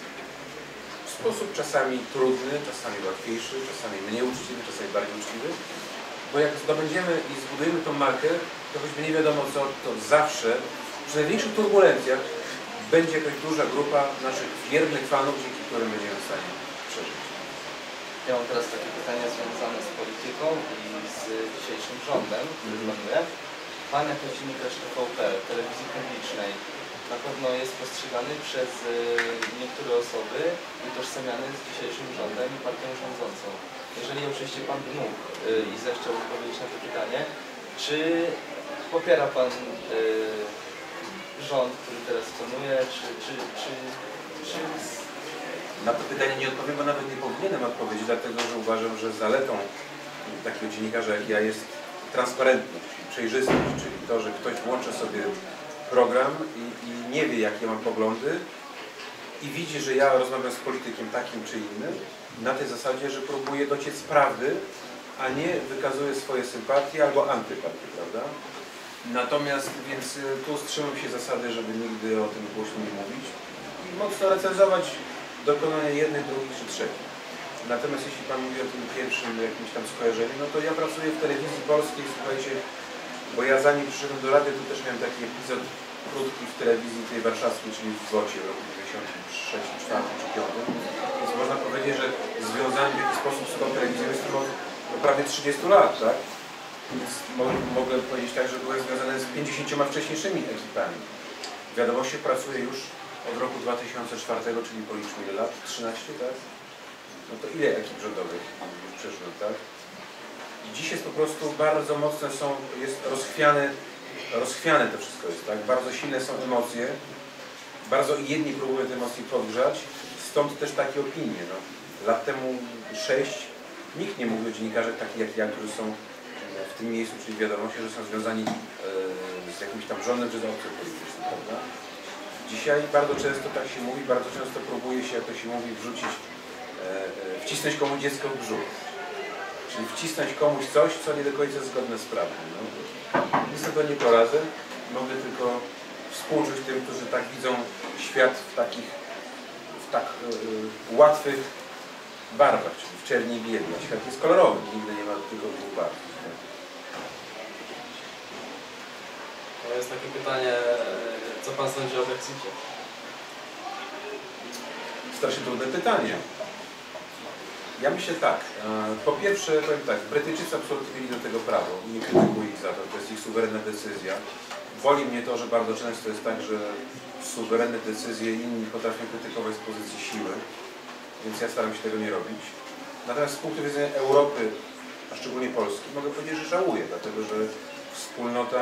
w sposób czasami trudny, czasami łatwiejszy, czasami mniej uczciwy, czasami bardziej uczciwy, bo jak zdobędziemy i zbudujemy tą markę, to choćby nie wiadomo co, to zawsze przy największych turbulencjach będzie jakaś duża grupa naszych wiernych fanów, dzięki którym będziemy w stanie przeżyć. Ja mam teraz takie pytania związane z polityką i z dzisiejszym rządem, który panuje. Pan jako dziennikarz TVP, telewizji publicznej, na pewno jest postrzegany przez niektóre osoby utożsamiany z dzisiejszym rządem i partią rządzącą. Jeżeli oczywiście Pan by mógł i zechciał odpowiedzieć na to pytanie, czy popiera Pan rząd, który teraz planuje, czy... Na to pytanie nie odpowiem, bo nawet nie powinienem odpowiedzieć, dlatego że uważam, że zaletą takiego dziennikarza jak ja jest transparentność, czyli przejrzystość, czyli to, że ktoś włącza sobie program i nie wie, jakie mam poglądy i widzi, że ja rozmawiam z politykiem takim czy innym, na tej zasadzie, że próbuję dociec prawdy, a nie wykazuję swoje sympatie albo antypatie, prawda? Natomiast, więc tu wstrzymam się zasady, żeby nigdy o tym głośno nie mówić i mocno recenzować dokonanie jednych, drugich czy trzech. Natomiast jeśli Pan mówi o tym pierwszym jakimś tam skojarzeniu, no to ja pracuję w telewizji polskiej, słuchajcie, bo ja zanim przyszedłem do rady, to też miałem taki epizod krótki w telewizji tej warszawskiej, czyli w Zwocie w roku 93, 4 czy 5. Więc można powiedzieć, że związany w jakiś sposób z tą telewizją jestem od prawie 30 lat, tak? Więc mogę powiedzieć tak, że byłem związany z 50 wcześniejszymi ekipami. W wiadomościach pracuję już od roku 2004, czyli policzmy ile lat? 13, tak? No to ile ekip rządowych przeszło, tak? I dziś jest po prostu bardzo mocne jest rozchwiane to wszystko jest, tak? Bardzo silne są emocje, bardzo jedni próbują te emocje podgrzać, stąd też takie opinie, no. Lat temu 6 nikt nie mówił o dziennikarzach takich jak ja, którzy są w tym miejscu, czyli wiadomości, że są związani z jakimś tam rządem czy z opcją polityczną, prawda? Dzisiaj bardzo często tak się mówi, bardzo często próbuje się, jak to się mówi, wcisnąć komuś dziecko w brzuch. Czyli wcisnąć komuś coś, co nie do końca jest zgodne z prawem. No. Nic na to nie poradzę. Mogę tylko współczuć tym, którzy tak widzą świat w w tak łatwych barwach, czyli w czerni i bieli. Świat jest kolorowy, nigdy nie ma tylko dwóch barw. To jest takie pytanie, co pan sądzi o Brexicie? Strasznie trudne pytanie. Ja myślę tak. Po pierwsze, powiem tak, Brytyjczycy absolutnie mieli do tego prawo. Nie krytykuję ich za to, to jest ich suwerenna decyzja. Boli mnie to, że bardzo często jest tak, że suwerenne decyzje inni potrafią krytykować z pozycji siły, więc ja staram się tego nie robić. Natomiast z punktu widzenia Europy, a szczególnie Polski, mogę powiedzieć, że żałuję, dlatego że wspólnota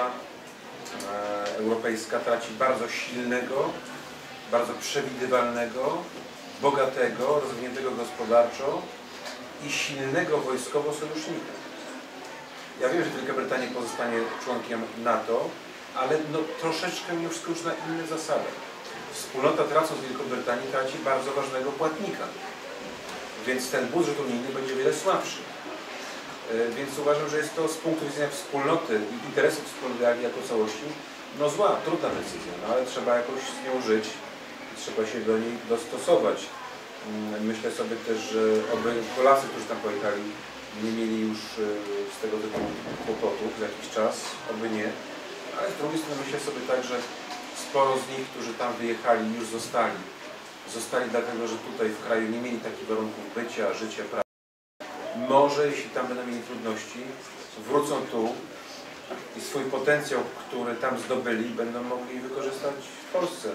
europejska traci bardzo silnego, bardzo przewidywalnego, bogatego, rozwiniętego gospodarczo i silnego wojskowo sojusznika. Ja wiem, że Wielka Brytania pozostanie członkiem NATO, ale no, troszeczkę mimo wszystko już na inne zasady. Wspólnota, tracąc Wielką Brytanię, traci bardzo ważnego płatnika. Więc ten budżet unijny będzie o wiele słabszy. Więc uważam, że jest to z punktu widzenia wspólnoty i interesów wspólnoty jako całości, no zła, trudna decyzja, no ale trzeba jakoś z nią żyć, trzeba się do niej dostosować. Myślę sobie też, że oby Polacy, którzy tam pojechali, nie mieli już z tego typu kłopotów za jakiś czas, oby nie. Ale z drugiej strony myślę sobie tak, że sporo z nich, którzy tam wyjechali, już zostali. Zostali dlatego, że tutaj w kraju nie mieli takich warunków bycia, życia, pracy. Może, jeśli tam będą mieli trudności, wrócą tu i swój potencjał, który tam zdobyli, będą mogli wykorzystać w Polsce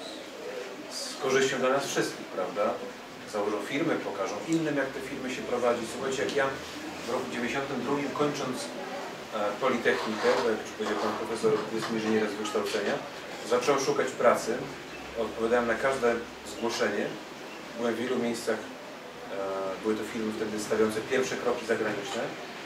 z korzyścią dla nas wszystkich, prawda? Założą firmy, pokażą innym, jak te firmy się prowadzi. Słuchajcie, jak ja w roku 92, kończąc Politechnikę, bo jak już powiedział pan profesor, jest inżynierem z wykształcenia, zacząłem szukać pracy, odpowiadałem na każde zgłoszenie. Byłem w wielu miejscach, były to firmy wtedy stawiające pierwsze kroki zagraniczne.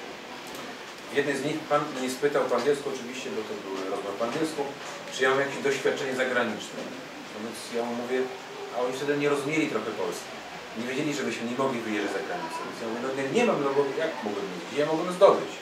W jednej z nich pan mnie spytał po angielsku oczywiście, bo to były rozmowy po angielsku, czy ja mam jakieś doświadczenie zagraniczne. No więc ja mu mówię, a oni wtedy nie rozumieli trochę Polski. Nie wiedzieli, żebyśmy nie mogli wyjeżdżać za granicę. Więc ja mówię, no nie mam, no bo jak mogłem mieć? Gdzie ja mogłem zdobyć?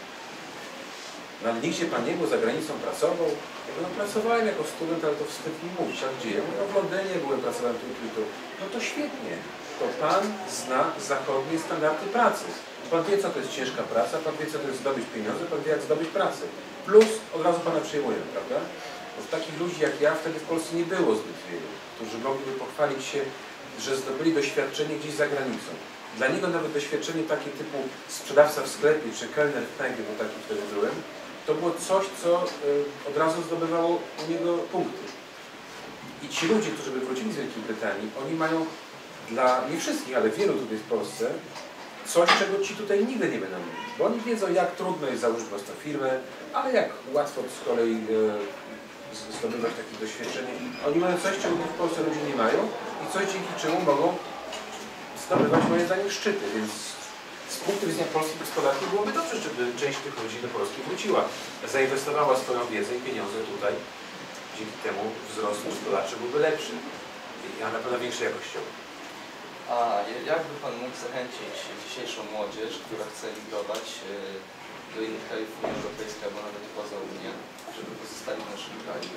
No ale nigdzie pan nie był, za granicą pracował. Ja mówię, no pracowałem jako student, ale to wstyd mi mówić. A gdzie? Ja mówię, no w Londynie byłem, pracowałem tu i tu. No to świetnie. To pan zna zachodnie standardy pracy. Pan wie, co to jest ciężka praca, pan wie, co to jest zdobyć pieniądze, pan wie, jak zdobyć pracę. Plus od razu pana przyjmują, prawda? Bo takich ludzi jak ja wtedy w Polsce nie było zbyt wielu, którzy mogliby pochwalić się, że zdobyli doświadczenie gdzieś za granicą. Dla niego nawet doświadczenie takie typu sprzedawca w sklepie, czy kelner w knajpie, bo taki wtedy byłem, to było coś, co od razu zdobywało u niego punkty. I ci ludzie, którzy by wrócili z Wielkiej Brytanii, oni mają dla, nie wszystkich, ale wielu tutaj w Polsce, coś, czego ci tutaj nigdy nie będą mieli. Bo oni wiedzą, jak trudno jest założyć własną firmę, ale jak łatwo z kolei zdobywać takie doświadczenie. Oni mają coś, czego w Polsce ludzie nie mają i coś, dzięki czemu mogą zdobywać moim zdaniem szczyty. Więc z punktu widzenia polskiej gospodarki byłoby dobrze, żeby część tych ludzi do Polski wróciła. Zainwestowała swoją wiedzę i pieniądze tutaj. Dzięki temu wzrost gospodarczy byłby lepszy, a na pewno większy jakościowo. A jakby pan mógł zachęcić dzisiejszą młodzież, która chce emigrować do innych krajów Unii Europejskiej albo nawet poza Unię, żeby pozostali w naszym kraju?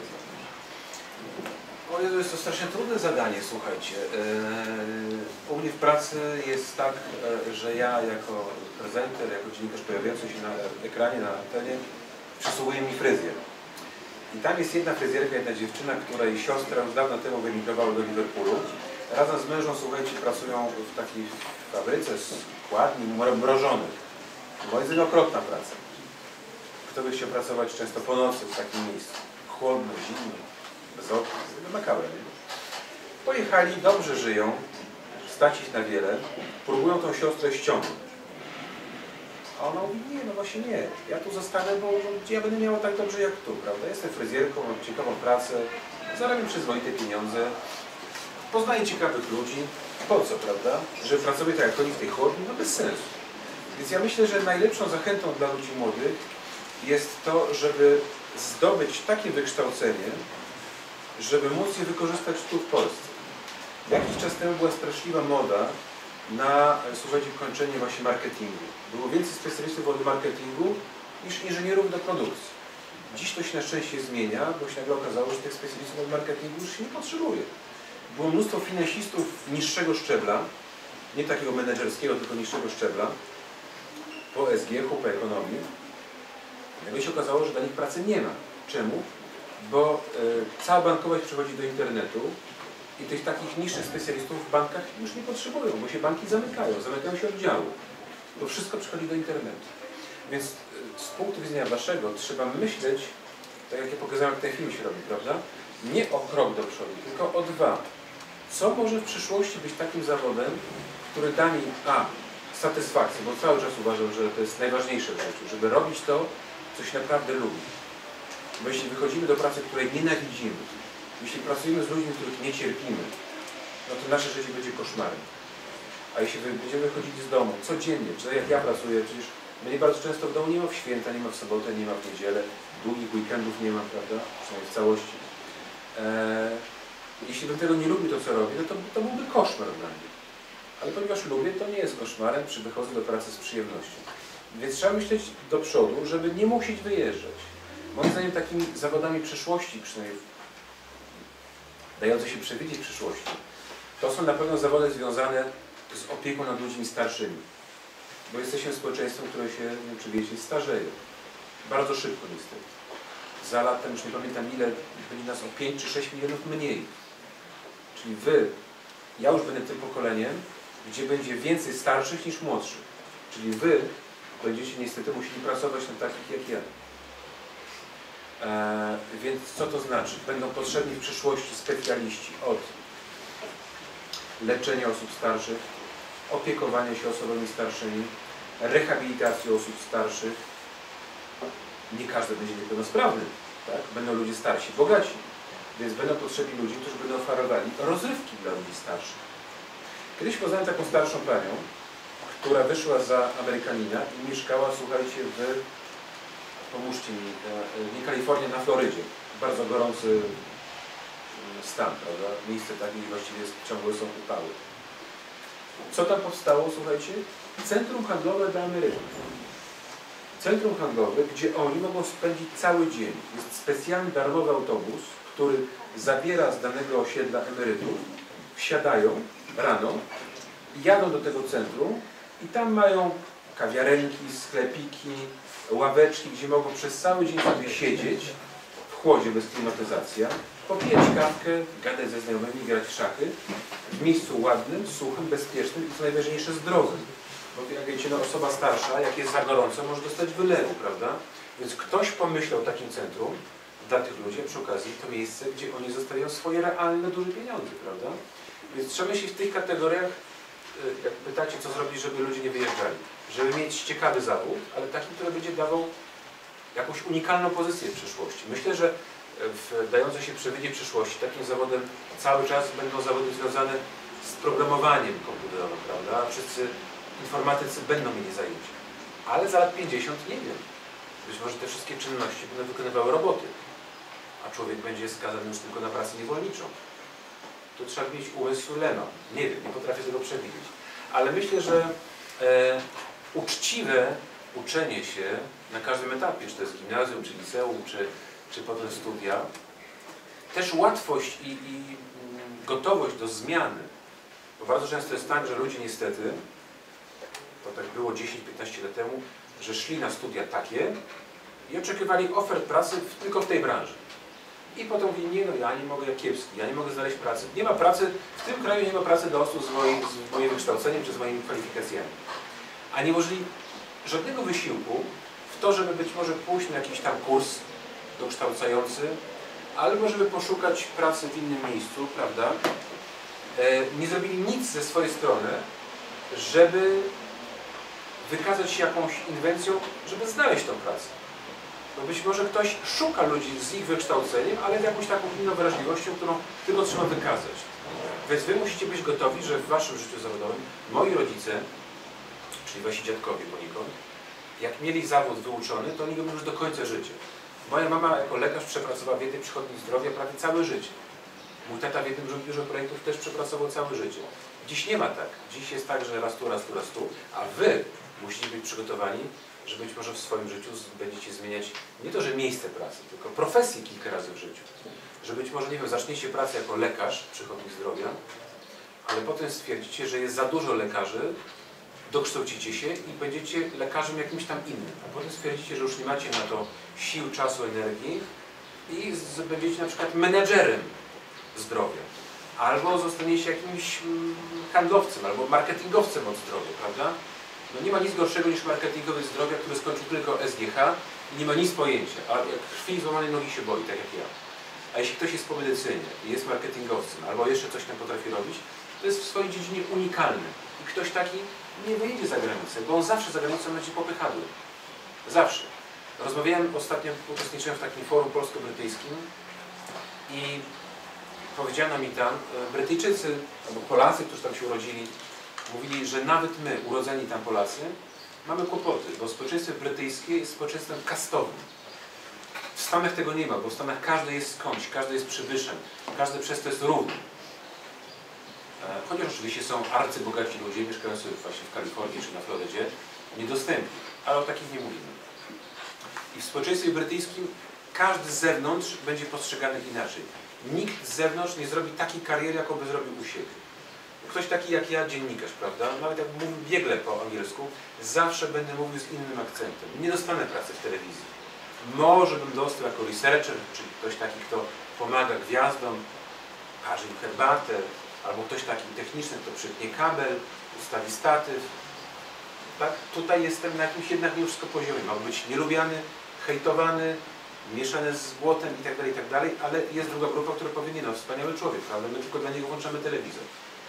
O Jezu, jest to strasznie trudne zadanie, słuchajcie. U mnie w pracy jest tak, że ja jako prezenter, jako dziennikarz pojawiający się na ekranie, na antenie, przysługuje mi fryzjer. I tam jest jedna fryzjerka, jedna dziewczyna, której siostra już dawno temu wyemigrowała do Liverpoolu. Razem z mężem, słuchajcie, pracują w takiej fabryce składni mrożonych. Moim zdaniem okropna praca. Kto by chciał pracować często po nocy w takim miejscu? Chłodno, zimno, bez okna, makabre, nie? Pojechali, dobrze żyją, stać ich na wiele, próbują tą siostrę ściągnąć. A ona mówi, nie, no właśnie nie, ja tu zostanę, bo ja będę miała tak dobrze jak tu, prawda? Jestem fryzjerką, mam ciekawą pracę, zarabiam przyzwoite pieniądze, poznaję ciekawych ludzi, po co, prawda? Żeby pracować tak jak oni w tej chłodni, no bez sensu. Więc ja myślę, że najlepszą zachętą dla ludzi młodych jest to, żeby zdobyć takie wykształcenie, żeby móc je wykorzystać tu w Polsce. Jakiś czas temu była straszliwa moda na, słuchajcie, kończenie właśnie marketingu. Było więcej specjalistów od marketingu niż inżynierów do produkcji. Dziś to się na szczęście zmienia, bo się nagle okazało, że tych specjalistów od marketingu już się nie potrzebuje. było mnóstwo finansistów niższego szczebla, nie takiego menedżerskiego, tylko niższego szczebla, po SG, po ekonomii. Nagle się okazało, że dla nich pracy nie ma. Czemu? Bo cała bankowość przechodzi do internetu i tych takich niższych specjalistów w bankach już nie potrzebują, bo się banki zamykają się oddziały. To wszystko przychodzi do internetu. Więc z punktu widzenia waszego trzeba myśleć, tak jak ja pokazałem, jak ten film się robi, prawda? Nie o krok do przodu, tylko o dwa. Co może w przyszłości być takim zawodem, który da mi satysfakcję, bo cały czas uważam, że to jest najważniejsze w życiu, żeby robić to, co się naprawdę lubi. Bo jeśli wychodzimy do pracy, której nienawidzimy, jeśli pracujemy z ludźmi, których nie cierpimy, no to nasze życie będzie koszmarem. A jeśli będziemy wychodzić z domu codziennie, czy tak jak ja pracuję, przecież mnie bardzo często w domu nie ma w święta, nie ma w sobotę, nie ma w niedzielę, długich weekendów nie ma, prawda? Przynajmniej w całości. Jeśli bym tego nie lubił, to co robię, no to byłby koszmar dla mnie. Ale ponieważ lubię, to nie jest koszmarem, wychodzę do pracy z przyjemnością. Więc trzeba myśleć do przodu, żeby nie musieć wyjeżdżać. Moim zdaniem takimi zawodami przyszłości, przynajmniej dające się przewidzieć przyszłości, to są na pewno zawody związane z opieką nad ludźmi starszymi. Bo jesteśmy społeczeństwem, które się, nie wiem czy wiecie, starzeje. Bardzo szybko niestety. Za latem, już nie pamiętam ile, będzie nas o 5 czy 6 milionów mniej. Czyli ja już będę tym pokoleniem, gdzie będzie więcej starszych niż młodszych. Czyli wy będziecie niestety musieli pracować na takich jak ja. Więc co to znaczy? Będą potrzebni w przyszłości specjaliści od leczenia osób starszych, opiekowania się osobami starszymi, rehabilitacji osób starszych. Nie każdy będzie niepełnosprawny, tak? Będą ludzie starsi, bogaci. Więc będą potrzebni ludzie, którzy będą oferowali rozrywki dla ludzi starszych. Kiedyś poznałem taką starszą panią, która wyszła za Amerykanina i mieszkała, słuchajcie, pomóżcie mi, nie Kalifornia, na Florydzie. Bardzo gorący stan, prawda? Miejsce takie, gdzie właściwie ciągle są upały. Co tam powstało, słuchajcie? Centrum handlowe dla Amerykanów. Centrum handlowe, gdzie oni mogą spędzić cały dzień. Jest specjalny darmowy autobus, który zabiera z danego osiedla emerytów, wsiadają rano, jadą do tego centrum i tam mają kawiarenki, sklepiki, ławeczki, gdzie mogą przez cały dzień sobie siedzieć w chłodzie bez klimatyzacja, popijać kawkę, gadać ze znajomymi, grać w szachy w miejscu ładnym, suchym, bezpiecznym i co najważniejsze zdrowym. Bo jak wiecie, no, osoba starsza, jak jest za gorąco, może dostać wylewu, prawda? Więc ktoś pomyślał o takim centrum dla tych ludzi, a przy okazji to miejsce, gdzie oni zostawiają swoje realne, duże pieniądze, prawda? Więc trzeba się w tych kategoriach, jak pytacie, co zrobić, żeby ludzie nie wyjeżdżali. Żeby mieć ciekawy zawód, ale taki, który będzie dawał jakąś unikalną pozycję w przyszłości. Myślę, że dające się przewidzieć przyszłości, takim zawodem cały czas będą zawody związane z programowaniem komputerowym, prawda? Wszyscy informatycy będą mieli zajęcia. Ale za lat 50 nie wiem. Być może te wszystkie czynności będą wykonywały roboty, a człowiek będzie skazany już tylko na pracę niewolniczą. Tu trzeba mieć umysł Lema. Nie wiem, nie potrafię tego przewidzieć. Ale myślę, że uczciwe uczenie się na każdym etapie, czy to jest gimnazjum, czy liceum, czy potem studia, też łatwość i gotowość do zmiany. Bo bardzo często jest tak, że ludzie niestety, to tak było 10-15 lat temu, że szli na studia takie i oczekiwali ofert pracy tylko w tej branży. I potem mówili, nie no, ja nie mogę, jak kiepski, ja nie mogę znaleźć pracy. Nie ma pracy, w tym kraju nie ma pracy dla osób z moim wykształceniem czy z moimi kwalifikacjami. A nie włożyli żadnego wysiłku w to, żeby być może pójść na jakiś tam kurs dokształcający, albo żeby poszukać pracy w innym miejscu, prawda? Nie zrobili nic ze swojej strony, żeby wykazać się jakąś inwencją, żeby znaleźć tą pracę. Bo być może ktoś szuka ludzi z ich wykształceniem, ale z jakąś taką inną wrażliwością, którą tylko trzeba wykazać. Więc wy musicie być gotowi, że w waszym życiu zawodowym moi rodzice, czyli wasi dziadkowie poniekąd, jak mieli zawód wyuczony, to oni go mieli już do końca życia. Moja mama jako lekarz przepracowała w jednej przychodni zdrowia prawie całe życie. Mój tata w jednym biurze projektów też przepracował całe życie. Dziś nie ma tak. Dziś jest tak, że raz tu, a wy musicie być przygotowani że być może w swoim życiu będziecie zmieniać nie to, że miejsce pracy, tylko profesję kilka razy w życiu. Że być może, nie wiem, zaczniecie pracę jako lekarz, przychodnik zdrowia, ale potem stwierdzicie, że jest za dużo lekarzy, dokształcicie się i będziecie lekarzem jakimś tam innym. A potem stwierdzicie, że już nie macie na to sił, czasu, energii i będziecie na przykład menedżerem zdrowia. Albo zostaniecie jakimś handlowcem, albo marketingowcem od zdrowia, prawda? No nie ma nic gorszego niż marketingowy zdrowia, który skończył tylko SGH i nie ma nic pojęcia, a jak krwi złamanej nogi się boi, tak jak ja. A jeśli ktoś jest po medycynie i jest marketingowcem, albo jeszcze coś tam potrafi robić, to jest w swojej dziedzinie unikalny. I ktoś taki nie wyjedzie za granicę, bo on zawsze za granicą będzie popychadły. Zawsze. Rozmawiałem ostatnio, uczestniczyłem w takim forum polsko-brytyjskim i powiedziano mi tam, Brytyjczycy albo Polacy, którzy tam się urodzili, mówili, że nawet my, urodzeni tam Polacy, mamy kłopoty, bo społeczeństwo brytyjskie jest społeczeństwem kastowym. W Stanach tego nie ma, bo w Stanach każdy jest skądś, każdy jest przybyszem, każdy przez to jest równy. Chociaż oczywiście są arcybogaci ludzie mieszkający właśnie w Kalifornii czy na Florydzie, niedostępni, ale o takich nie mówimy. I w społeczeństwie brytyjskim każdy z zewnątrz będzie postrzegany inaczej. Nikt z zewnątrz nie zrobi takiej kariery, jaką by zrobił u siebie. Ktoś taki jak ja, dziennikarz, prawda? Nawet jak mówię biegle po angielsku, zawsze będę mówił z innym akcentem. Nie dostanę pracy w telewizji. Może bym dostał jako researcher, czyli ktoś taki, kto pomaga gwiazdom, parzy im herbatę, albo ktoś taki techniczny, kto przytnie kabel, ustawi statyw. Tak? Tutaj jestem na jakimś jednak mimo wszystko poziomie. Mam być nielubiany, hejtowany, mieszany z błotem i tak dalej, ale jest druga grupa, która powie, nie no, wspaniały człowiek, prawda? My tylko dla niego włączamy telewizor.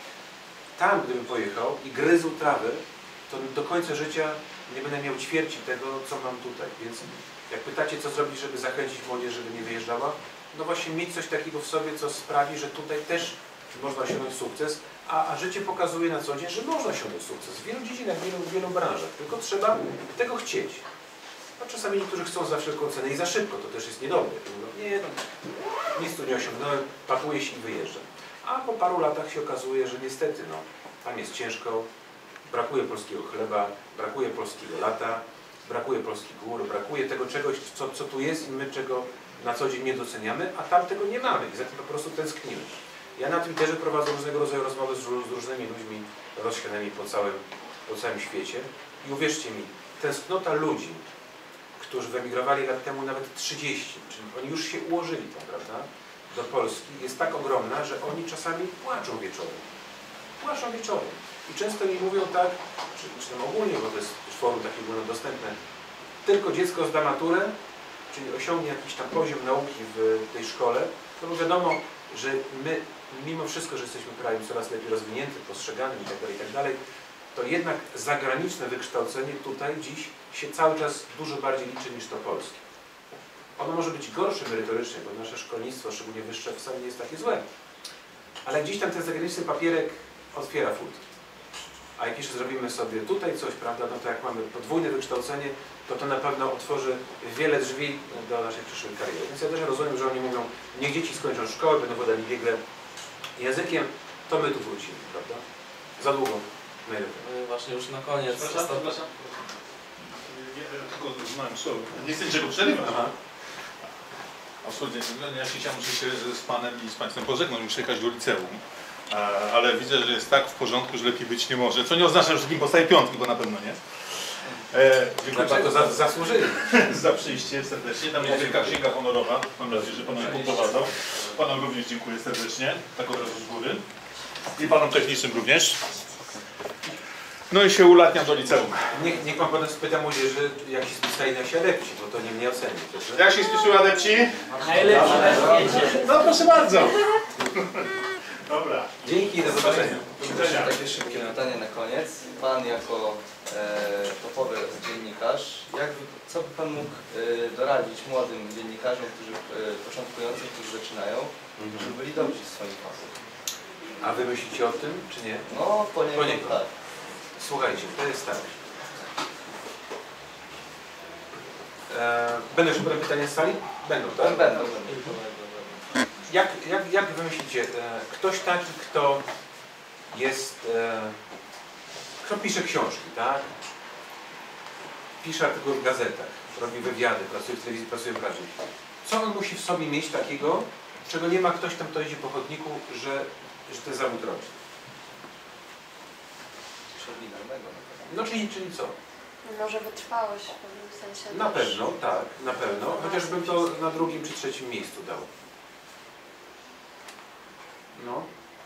Tam, gdybym pojechał i gryzł trawę, to do końca życia nie będę miał ćwierci tego, co mam tutaj. Więc jak pytacie, co zrobić, żeby zachęcić młodzież, żeby nie wyjeżdżała, no właśnie mieć coś takiego w sobie, co sprawi, że tutaj też można osiągnąć sukces, a życie pokazuje na co dzień, że można osiągnąć sukces w wielu dziedzinach, w wielu branżach, tylko trzeba tego chcieć. A czasami niektórzy chcą za wszelką cenę i za szybko, to też jest niedobre. No, nie, no, nic tu nie osiągnąłem, pakuję się i wyjeżdżam. A po paru latach się okazuje, że niestety, no, tam jest ciężko, brakuje polskiego chleba, brakuje polskiego lata, brakuje polskich gór, brakuje tego czegoś, co tu jest i my czego na co dzień nie doceniamy, a tam tego nie mamy i za tym po prostu tęsknimy. Ja na Twitterze prowadzę różnego rodzaju rozmowy z różnymi ludźmi rozsianymi po całym świecie i uwierzcie mi, tęsknota ludzi, którzy wyemigrowali lat temu nawet 30, czyli oni już się ułożyli tam, prawda, do Polski, jest tak ogromna, że oni czasami płaczą wieczorem. Płaczą wieczorem. I często mi mówią tak, czy tam ogólnie, bo to jest forum takie ogólnodostępne, tylko dziecko zda maturę, czyli osiągnie jakiś tam poziom nauki w tej szkole, to wiadomo, że my, mimo wszystko, że jesteśmy krajem coraz lepiej rozwiniętym, postrzeganym itd., to jednak zagraniczne wykształcenie tutaj dziś się cały czas dużo bardziej liczy niż to polskie. Ono może być gorsze merytorycznie, bo nasze szkolnictwo, szczególnie wyższe, wcale nie jest takie złe. Ale gdzieś tam ten zagraniczny papierek otwiera furtki. A jak jeszcze zrobimy sobie tutaj coś, prawda, no to jak mamy podwójne wykształcenie, to na pewno otworzy wiele drzwi do naszej przyszłej kariery. Więc ja też rozumiem, że oni mówią, niech dzieci skończą szkołę, będą władali biegle językiem, to my tu wrócimy, prawda? Za długo. Najlepiej. Właśnie już na koniec. Przepraszam. Tylko znałem słowo. Nie chcę niczego przerywać. Absolutnie. Ja się chciałem, muszę się z Panem i z Państwem pożegnać, muszę jechać do liceum. Ale widzę, że jest tak w porządku, że lepiej być nie może. Co nie oznacza, że wszystkim postawi piątki, bo na pewno nie. Dziękuję bardzo zasłużyli. za przyjście serdecznie. Tam jest wielka księga honorowa. Mam nadzieję, że Panowie poprowadzą. Panom również dziękuję serdecznie. Tak od razu z góry. I Panom technicznym również. No i się ulatniam do liceum. Niech Pan potem spyta młodzieży, jak się spisali nasi adepci, bo to nie mnie oceni. Jak się spieszyły adepci? Najlepsi na świecie. No proszę bardzo. Dobra. Dzięki i do zobaczenia. Takie szybkie pytanie na koniec. Pan jako topowy dziennikarz, co by Pan mógł doradzić młodym dziennikarzom, początkującym, którzy zaczynają, żeby byli dobrzy w swoim fachu? A Wy myślicie o tym, czy nie? No, poniekąd tak. Słuchajcie, to jest tak. Będą jeszcze pytania z sali? Będą, tak? Będą. Jak Wy myślicie, ktoś taki, kto jest, kto pisze książki, tak? pisze artykuły w gazetach, robi wywiady, pracuje w telewizji, pracuje w radiu. Co on musi w sobie mieć takiego, czego nie ma ktoś tam, kto idzie po chodniku, że ten zawód robi? Oryginalnego. No czyli co? Może wytrwałość w pewnym sensie. Na też. pewno, tak, na pewno. Chociażbym to na drugim czy trzecim miejscu dał. No.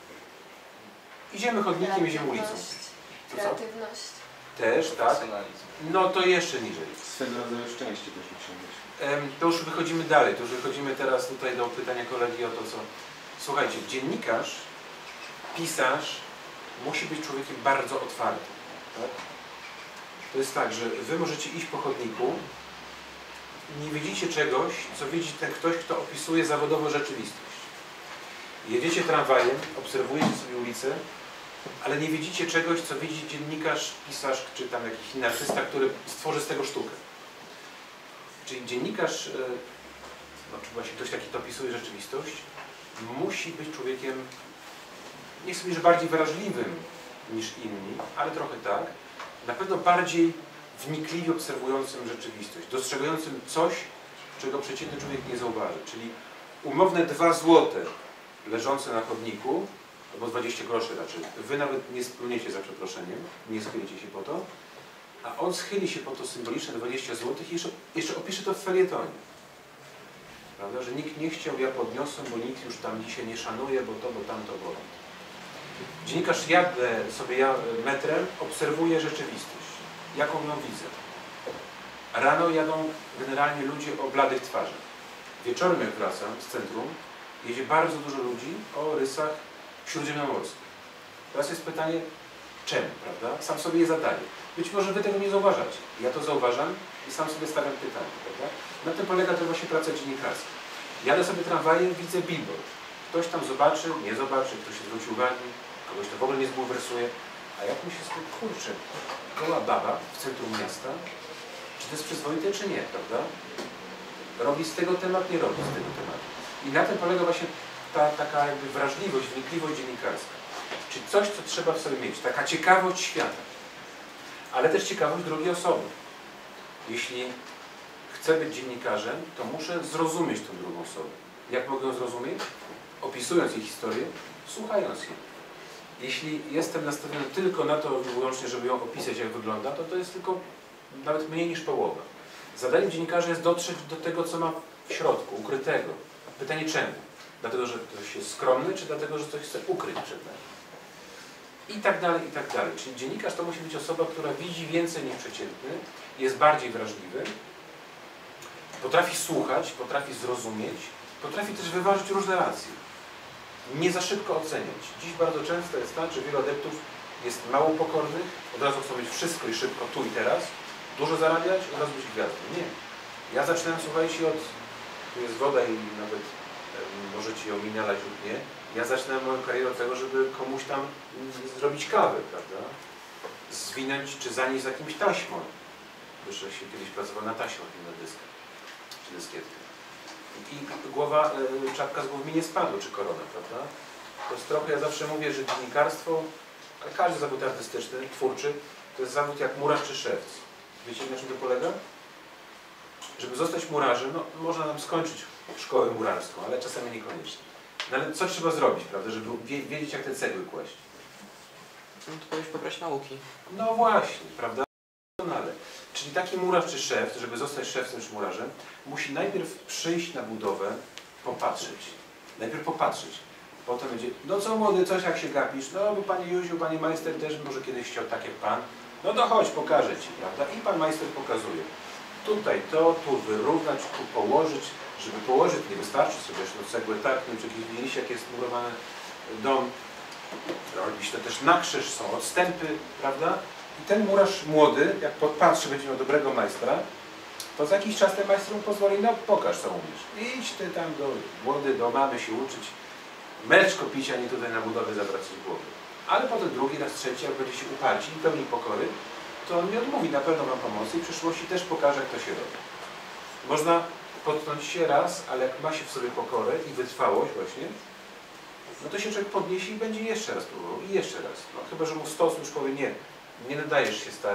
Idziemy chodnikiem, idziemy ulicą. Co? Kreatywność. Też, tak. Profesjonalizm. No to jeszcze niżej. Swego rodzaju szczęście też musi być. To już wychodzimy dalej, to już wychodzimy teraz tutaj do pytania kolegi o to, co... Słuchajcie, dziennikarz, pisarz musi być człowiekiem bardzo otwartym. Tak? To jest tak, że wy możecie iść po chodniku, nie widzicie czegoś, co widzi ten ktoś, kto opisuje zawodowo rzeczywistość. Jedziecie tramwajem, obserwujecie sobie ulicę, ale nie widzicie czegoś, co widzi dziennikarz, pisarz, czy tam jakiś inny artysta, który stworzy z tego sztukę. Czyli dziennikarz, no, czy właśnie ktoś taki, kto opisuje rzeczywistość, musi być człowiekiem, nie chcę mówić, że bardziej wrażliwym niż inni, ale trochę tak, na pewno bardziej wnikliwie obserwującym rzeczywistość, dostrzegającym coś, czego przeciętny człowiek nie zauważy. Czyli umowne 2 złote leżące na chodniku, albo 20 groszy raczej, wy nawet nie spluniecie za przeproszeniem, nie schylicie się po to, a on schyli się po to symboliczne 20 zł i jeszcze opisze to w felietonie. Prawda, że nikt nie chciał, ja podniosłem, bo nikt już tam dzisiaj nie szanuje, bo to, bo tamto, bo... Dziennikarz jadę sobie metrem, obserwuje rzeczywistość. Jaką ją widzę. Rano jadą generalnie ludzie o bladych twarzach. Wieczorem jak wracam z centrum, jedzie bardzo dużo ludzi o rysach śródziemnomorskich. Teraz jest pytanie, czemu, prawda? Sam sobie je zadaję. Być może wy tego nie zauważacie. Ja to zauważam i sam sobie stawiam pytanie, prawda? Na tym polega to właśnie praca dziennikarska. Jadę sobie tramwajem, widzę billboard. Ktoś tam zobaczy, nie zobaczy, ktoś się zwróci uwagi, kogoś to w ogóle nie zbulwersuje. A jak myślę sobie, kurczę, goła baba w centrum miasta, czy to jest przyzwoite, czy nie, prawda? Robi z tego temat, nie robi z tego tematu. I na tym polega właśnie ta taka jakby wrażliwość, wnikliwość dziennikarska. Czyli coś, co trzeba w sobie mieć. Taka ciekawość świata. Ale też ciekawość drugiej osoby. Jeśli chcę być dziennikarzem, to muszę zrozumieć tę drugą osobę. Jak mogę ją zrozumieć? Opisując jej historię, słuchając jej. Jeśli jestem nastawiony tylko na to wyłącznie, żeby ją opisać, jak wygląda, to jest tylko nawet mniej niż połowa. Zadaniem dziennikarza jest dotrzeć do tego, co ma w środku, ukrytego. Pytanie czemu? Dlatego, że ktoś jest skromny, czy dlatego, że coś chce ukryć przed nami? I tak dalej, i tak dalej. Czyli dziennikarz to musi być osoba, która widzi więcej niż przeciętny, jest bardziej wrażliwy, potrafi słuchać, potrafi zrozumieć, potrafi też wyważyć różne racje. Nie za szybko oceniać. Dziś bardzo często jest tak, że wielu adeptów jest mało pokornych, od razu chcą mieć wszystko i szybko, tu i teraz, dużo zarabiać, od razu być gwiazdą. Nie. Ja zaczynałem, słuchajcie, od... Tu jest woda i nawet możecie ją mi nalać lub nie. Ja zaczynałem moją karierę od tego, żeby komuś tam zrobić kawę, prawda? Zwinąć czy zanieść z jakimś taśmą. Już się kiedyś pracował na taśmach, nie na dyskach, czy dyskietkę. I głowa, czapka z głowy mi nie spadła, czy korona, prawda? To jest trochę, ja zawsze mówię, że dziennikarstwo, ale każdy zawód artystyczny, twórczy, to jest zawód jak murarz czy szewc. Wiecie, na czym to polega? Żeby zostać murarzem, no można nam skończyć szkołę murarską, ale czasami niekoniecznie. No ale co trzeba zrobić, prawda, żeby wiedzieć, jak te cegły kłaść? No to powinieneś pobrać nauki. No właśnie, prawda? Doskonale. Czyli taki murarz czy szewc, żeby zostać szewcem czy murarzem, musi najpierw przyjść na budowę, popatrzeć. Najpierw popatrzeć. Potem będzie, no co młody, coś jak się gapisz? No bo panie Józiu, panie majster też może kiedyś chciał tak jak pan. No to chodź, pokażę ci, prawda? I pan majster pokazuje. Tutaj to, tu wyrównać, tu położyć. Żeby położyć, nie wystarczy sobie no, cegłę tak, nie wiem, czy jakiś widzieliście, jak jest murowany dom. Robić to też na krzyż, są odstępy, prawda? I ten murarz młody, jak podpatrzy, będzie miał dobrego majstra, to za jakiś czas ten majster mu pozwoli, no pokaż, co umiesz. Idź ty tam do młody, do mamy się uczyć. Mleczko pić, a nie tutaj na budowie zawracać głowy. Ale potem drugi raz, trzeci, jak będzie się uparci i pełni pokory, to on nie odmówi na pewno wam pomocy i w przyszłości też pokaże, jak to się robi. Można potknąć się raz, ale jak ma się w sobie pokorę i wytrwałość właśnie, no to się człowiek podniesie i będzie jeszcze raz próbował i jeszcze raz. No, chyba że mu stos już powie, nie nadajesz się stary,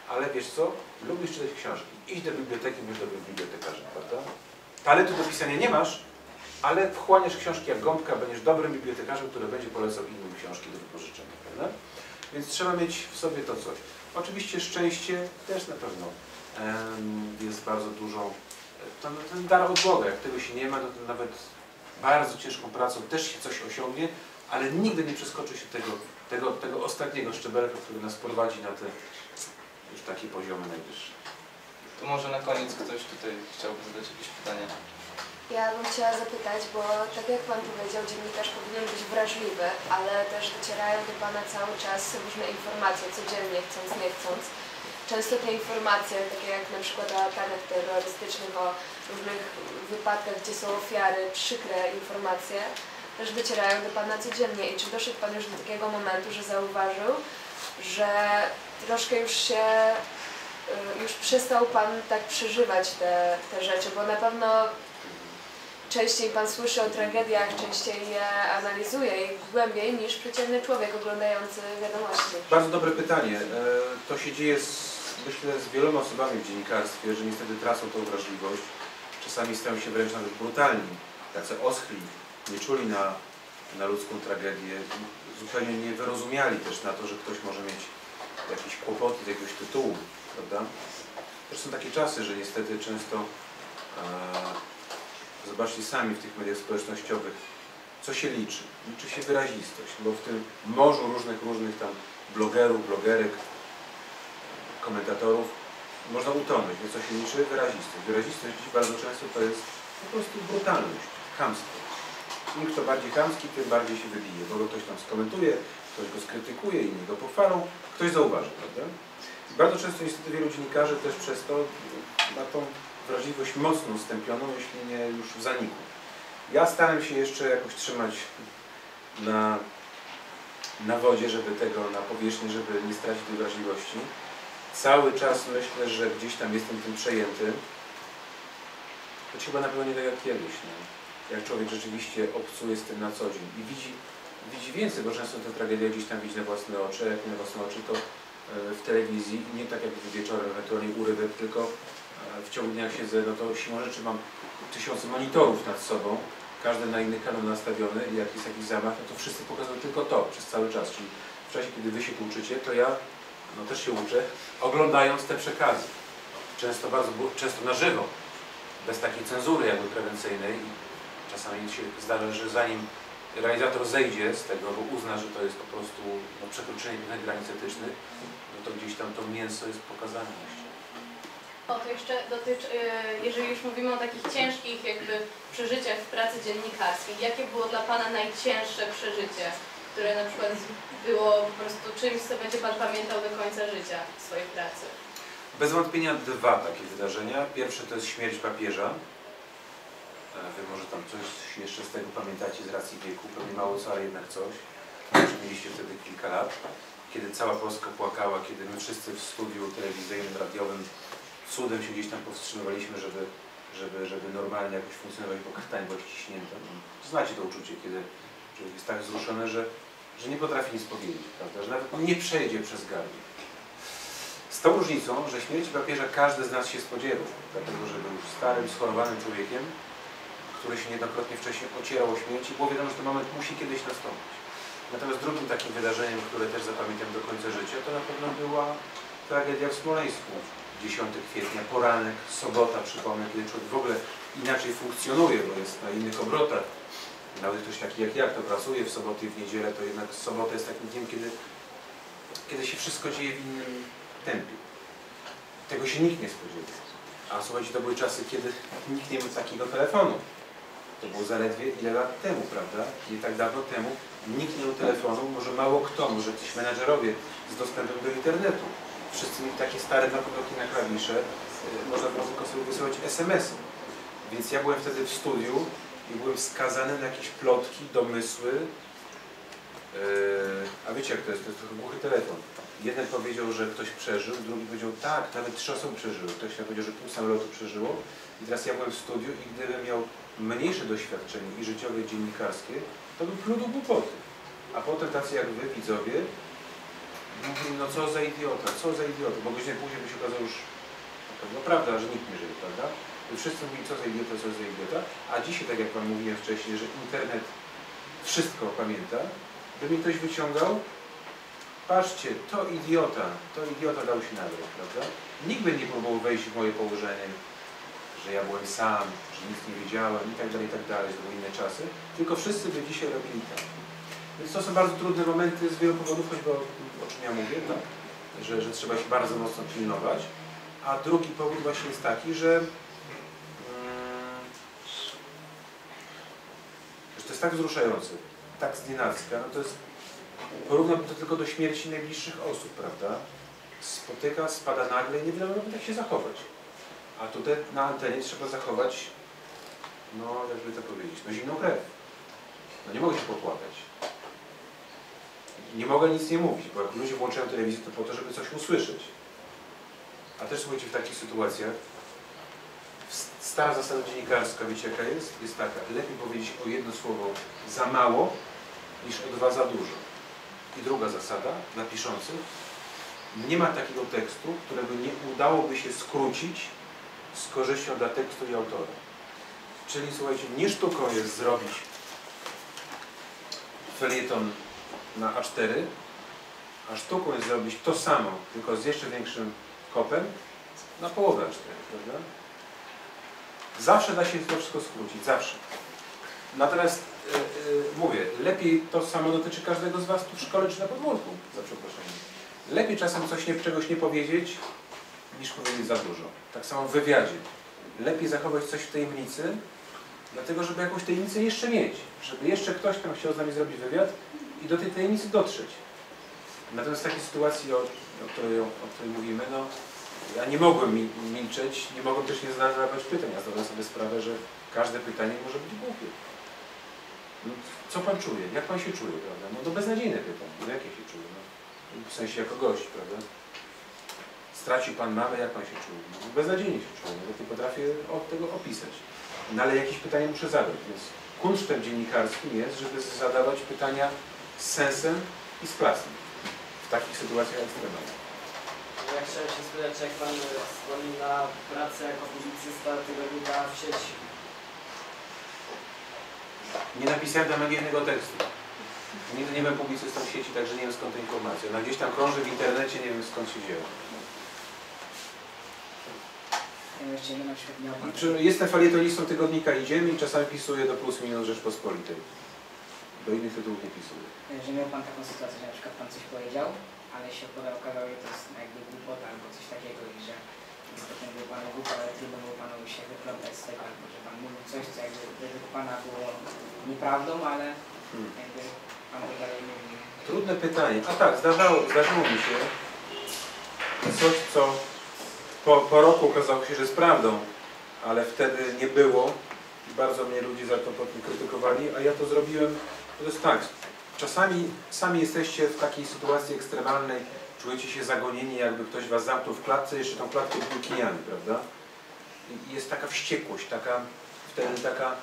ale wiesz co, lubisz czytać książki. Idź do biblioteki, bądź dobrym bibliotekarzem, prawda? Talentu do pisania nie masz, ale wchłaniasz książki jak gąbka, będziesz dobrym bibliotekarzem, który będzie polecał innym książki do wypożyczenia, prawda? Więc trzeba mieć w sobie to coś. Oczywiście szczęście też na pewno jest bardzo dużą, ten dar od Boga, jak tego się nie ma, to nawet bardzo ciężką pracą też się coś osiągnie, ale nigdy nie przeskoczy się tego ostatniego szczebelka, który nas prowadzi na te już takie poziomy najwyższe. To może na koniec ktoś tutaj chciałby zadać jakieś pytanie. Ja bym chciała zapytać, bo tak jak Pan powiedział, dziennikarz powinien być wrażliwy, ale też docierają do Pana cały czas różne informacje, codziennie, chcąc, nie chcąc. Często te informacje, takie jak na przykład o atakach terrorystycznych, o różnych wypadkach, gdzie są ofiary, przykre informacje, też docierają do Pana codziennie. I czy doszedł Pan już do takiego momentu, że zauważył, że troszkę już przestał Pan tak przeżywać te rzeczy, bo na pewno częściej Pan słyszy o tragediach, częściej je analizuje ich głębiej niż przeciętny człowiek oglądający wiadomości. Bardzo dobre pytanie. To się dzieje myślę z wieloma osobami w dziennikarstwie, że niestety tracą tą wrażliwość. Czasami stają się wręcz nawet brutalni, tacy oschli, nie czuli na ludzką tragedię, zupełnie nie wyrozumiali też na to, że ktoś może mieć jakieś kłopoty z jakiegoś tytułu, prawda? Też są takie czasy, że niestety często zobaczcie sami w tych mediach społecznościowych, co się liczy. Liczy się wyrazistość, bo w tym morzu różnych tam blogerów, blogerek, komentatorów można utonąć. Więc co się liczy? Wyrazistość. Wyrazistość dziś bardzo często to jest po prostu brutalność, chamstwo. Im kto bardziej chamski, tym bardziej się wybije, bo ktoś tam skomentuje, ktoś go skrytykuje, inni go pochwalą, ktoś zauważy, prawda? I bardzo często niestety wielu dziennikarzy też przez to ma tą wrażliwość mocno ustępioną, jeśli nie już w zaniku. Ja starałem się jeszcze jakoś trzymać na wodzie, żeby na powierzchni, żeby nie stracić tej wrażliwości. Cały czas myślę, że gdzieś tam jestem tym przejęty. To chyba na pewno nie tak jak kiedyś, nie? Jak człowiek rzeczywiście obcuje z tym na co dzień i widzi więcej, bo często tę tragedię gdzieś tam widzi na własne oczy, a jak nie na własne oczy, to w telewizji, nie tak jak wieczorem, ewentualnie urywek, tylko w ciągu dnia siedzę, no to siłą rzeczy mam tysiące monitorów nad sobą, każdy na inny kanał nastawiony i jak jest jakiś zamach, no to wszyscy pokazują tylko to przez cały czas, czyli w czasie, kiedy wy się uczycie, to ja też się uczę, oglądając te przekazy. Często na żywo, bez takiej cenzury jakby prewencyjnej. Czasami się zdarza, że zanim realizator zejdzie z tego, bo uzna, że to jest po prostu przekroczenie pewnych granic etycznych, no to gdzieś tam to mięso jest pokazane. O, to jeszcze dotyczy, jeżeli już mówimy o takich ciężkich jakby przeżyciach w pracy dziennikarskiej, jakie było dla Pana najcięższe przeżycie, które na przykład było po prostu czymś, co będzie Pan pamiętał do końca życia w swojej pracy? Bez wątpienia dwa takie wydarzenia. Pierwsze to jest śmierć papieża. Wy może tam coś jeszcze z tego pamiętacie z racji wieku, pewnie mało co, ale jednak coś. Mieliście wtedy kilka lat, kiedy cała Polska płakała, kiedy my wszyscy w studiu telewizyjnym, radiowym cudem się gdzieś tam powstrzymywaliśmy, żeby normalnie jakoś funkcjonować, bo krtań była ściśnięta. Znacie to uczucie, kiedy człowiek jest tak wzruszony, że nie potrafi nic powiedzieć, prawda? Że nawet nie przejdzie przez gardło. Z tą różnicą, że śmierci papieża każdy z nas się spodziewał, dlatego że był starym, schorowanym człowiekiem, który się niejednokrotnie wcześniej ocierał o śmierć i było wiadomo, że ten moment musi kiedyś nastąpić. Natomiast drugim takim wydarzeniem, które też zapamiętam do końca życia, to na pewno była tragedia w Smoleńsku. 10 kwietnia, poranek, sobota, przypomnę, kiedy człowiek w ogóle inaczej funkcjonuje, bo jest na innych obrotach. Nawet ktoś taki jak ja, kto pracuje w soboty i w niedzielę, to jednak sobota jest takim dniem, kiedy się wszystko dzieje w innym tempie. Tego się nikt nie spodziewał. A słuchajcie, to były czasy, kiedy nikt nie miał takiego telefonu. To było zaledwie ile lat temu, prawda? Nie tak dawno temu nikt nie miał telefonu, może mało kto, może jakiś menadżerowie z dostępem do internetu. Wszyscy mieli takie stare nakładki na klawisze, można było tylko sobie wysyłać SMS-y. Więc ja byłem wtedy w studiu i byłem skazany na jakieś plotki, domysły. A wiecie jak to jest trochę głuchy telefon. Jeden powiedział, że ktoś przeżył, drugi powiedział tak, nawet 3 osoby przeżyły. Ktoś powiedział, że pół samolotu przeżyło. I teraz ja byłem w studiu i gdybym miał mniejsze doświadczenie i życiowe, i dziennikarskie, to bym pludł głupoty. A potem tacy jak wy, widzowie, Mówili, no co za idiota, co za idiota, bo godzinę później by się okazało już, no prawda, że nikt nie żyje, prawda? I wszyscy mówili, co za idiota, co za idiota, a dzisiaj, tak jak Wam mówiłem wcześniej, że internet wszystko pamięta, by mi ktoś wyciągał, patrzcie, to idiota dał się nagrać, prawda? Nikt by nie próbował wejść w moje położenie, że ja byłem sam, że nic nie wiedziałem i tak dalej, że były inne czasy, tylko wszyscy by dzisiaj robili tak. Więc to są bardzo trudne momenty z wielu powodów, choćby o czym ja mówię, tak? że trzeba się bardzo mocno pilnować. A drugi powód właśnie jest taki, że to jest tak wzruszające, tak znienacka, no to jest, porównam to tylko do śmierci najbliższych osób, prawda? Spotyka, spada nagle i nie wiadomo, jak się zachować. A tutaj na antenie trzeba zachować, no jakby to powiedzieć, no zimną krew. No nie mogę się popłakać. Nie mogę nic nie mówić, bo jak ludzie włączają telewizję, to po to, żeby coś usłyszeć. A też słuchajcie, w takich sytuacjach stara zasada dziennikarska, wiecie jaka jest? Jest taka, lepiej powiedzieć o jedno słowo za mało, niż o dwa za dużo. I druga zasada dla piszących, nie ma takiego tekstu, którego nie udałoby się skrócić z korzyścią dla tekstu i autora. Czyli słuchajcie, nie sztuką jest zrobić felieton na A4, a sztuką jest zrobić to samo, tylko z jeszcze większym kopem na połowę A4, prawda? Zawsze da się to wszystko skrócić, zawsze. Natomiast mówię, lepiej to samo dotyczy każdego z Was tu w szkole czy na podwórku, za przeproszeniem. Lepiej czasem czegoś nie powiedzieć, niż powiedzieć za dużo. Tak samo w wywiadzie. Lepiej zachować coś w tajemnicy, dlatego żeby jakąś tajemnicę jeszcze mieć. Żeby jeszcze ktoś tam chciał z nami zrobić wywiad i do tej tajemnicy dotrzeć. Natomiast w takiej sytuacji, o której mówimy, no, ja nie mogłem milczeć, nie mogłem też nie zadawać pytań. Ja zdałem sobie sprawę, że każde pytanie może być głupie. No, co Pan czuje? Jak Pan się czuje, prawda? No to beznadziejne pytanie. No jakie się czuje? No, w sensie jako gość, prawda? Stracił Pan mamę, jak Pan się czuje? No, beznadziejnie się czuję, nawet nie potrafię tego opisać. No ale jakieś pytanie muszę zadać, więc kunsztem dziennikarskim jest, żeby zadawać pytania z sensem i z klasą w takich sytuacjach ekstremalnych. Ja chciałem się spytać, jak Pan wspomniał na pracę jako publicysta tygodnika w sieci. Nie napisałem tam jednego tekstu. Nigdy nie byłem publicystą w sieci, także nie wiem skąd ta informacja. Ona gdzieś tam krąży w internecie, nie wiem skąd się wzięła. Jestem felietonistą tygodnika Idziemy i czasami pisuję do Plus Minus Rzeczpospolitej. Do innych tytułów nie pisuję. Że miał Pan taką sytuację, że na przykład Pan coś powiedział, ale się okazało, że to jest jakby głupota albo coś takiego i że potem był Panu głupio, ale trudno było Panu się wyplątać z tego, albo że Pan mówił coś, co jakby według Pana było nieprawdą, ale jakby Pan to dalej mówił. Trudne pytanie. A tak, zdarzyło mi się coś, co po roku okazało się, że jest prawdą, ale wtedy nie było i bardzo mnie ludzie za to potem krytykowali, a ja to zrobiłem. To jest tak, czasami sami jesteście w takiej sytuacji ekstremalnej, czujecie się zagonieni, jakby ktoś was zamknął w klatce, jeszcze tą klatkę były kiniami, prawda? I jest taka wściekłość, wtedy taka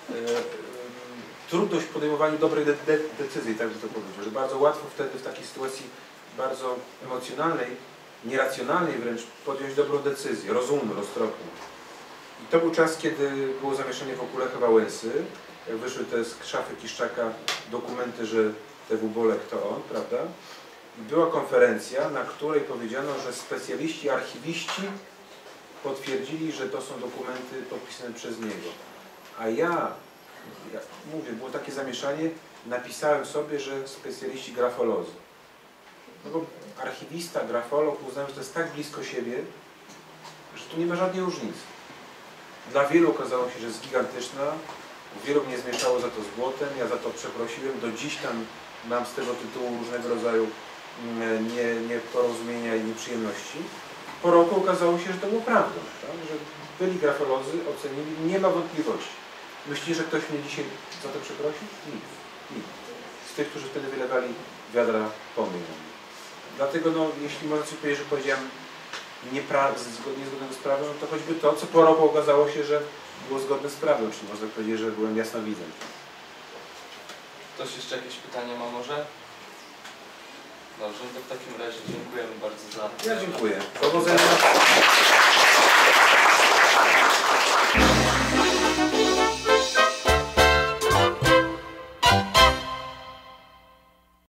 trudność w podejmowaniu dobrej decyzji, tak bym to powiedział, że bardzo łatwo wtedy w takiej sytuacji bardzo emocjonalnej, nieracjonalnej wręcz podjąć dobrą decyzję, rozumną, roztropną. I to był czas, kiedy było zamieszanie wokół Lecha Wałęsy, jak wyszły te z szafy Kiszczaka dokumenty, że TW Bolek to on, prawda? I była konferencja, na której powiedziano, że specjaliści, archiwiści potwierdzili, że to są dokumenty podpisane przez niego. A ja mówię, było takie zamieszanie, napisałem sobie, że specjaliści grafolodzy. No bo archiwista, grafolog uznałem, że to jest tak blisko siebie, że tu nie ma żadnej różnicy. Dla wielu okazało się, że jest gigantyczna, wielu mnie zmieszało za to z błotem, ja za to przeprosiłem, do dziś tam mam z tego tytułu różnego rodzaju nieporozumienia i nieprzyjemności. Po roku okazało się, że to było prawdą, tak? Że byli grafolodzy, ocenili, nie ma wątpliwości. Myślicie, że ktoś mnie dzisiaj za to przeprosi? Nikt. Nikt. Z tych, którzy wtedy wylewali wiadra pomyj. Dlatego, no, jeśli można sobie powiedzieć, że powiedziałem niezgodnego z prawem, to choćby to, co po roku okazało się, że było zgodne z prawem, czyli można powiedzieć, że byłem jasnowidzem. Ktoś jeszcze jakieś pytanie ma może? Dobrze, to w takim razie dziękujemy bardzo za... Ja dziękuję. Powodzenia.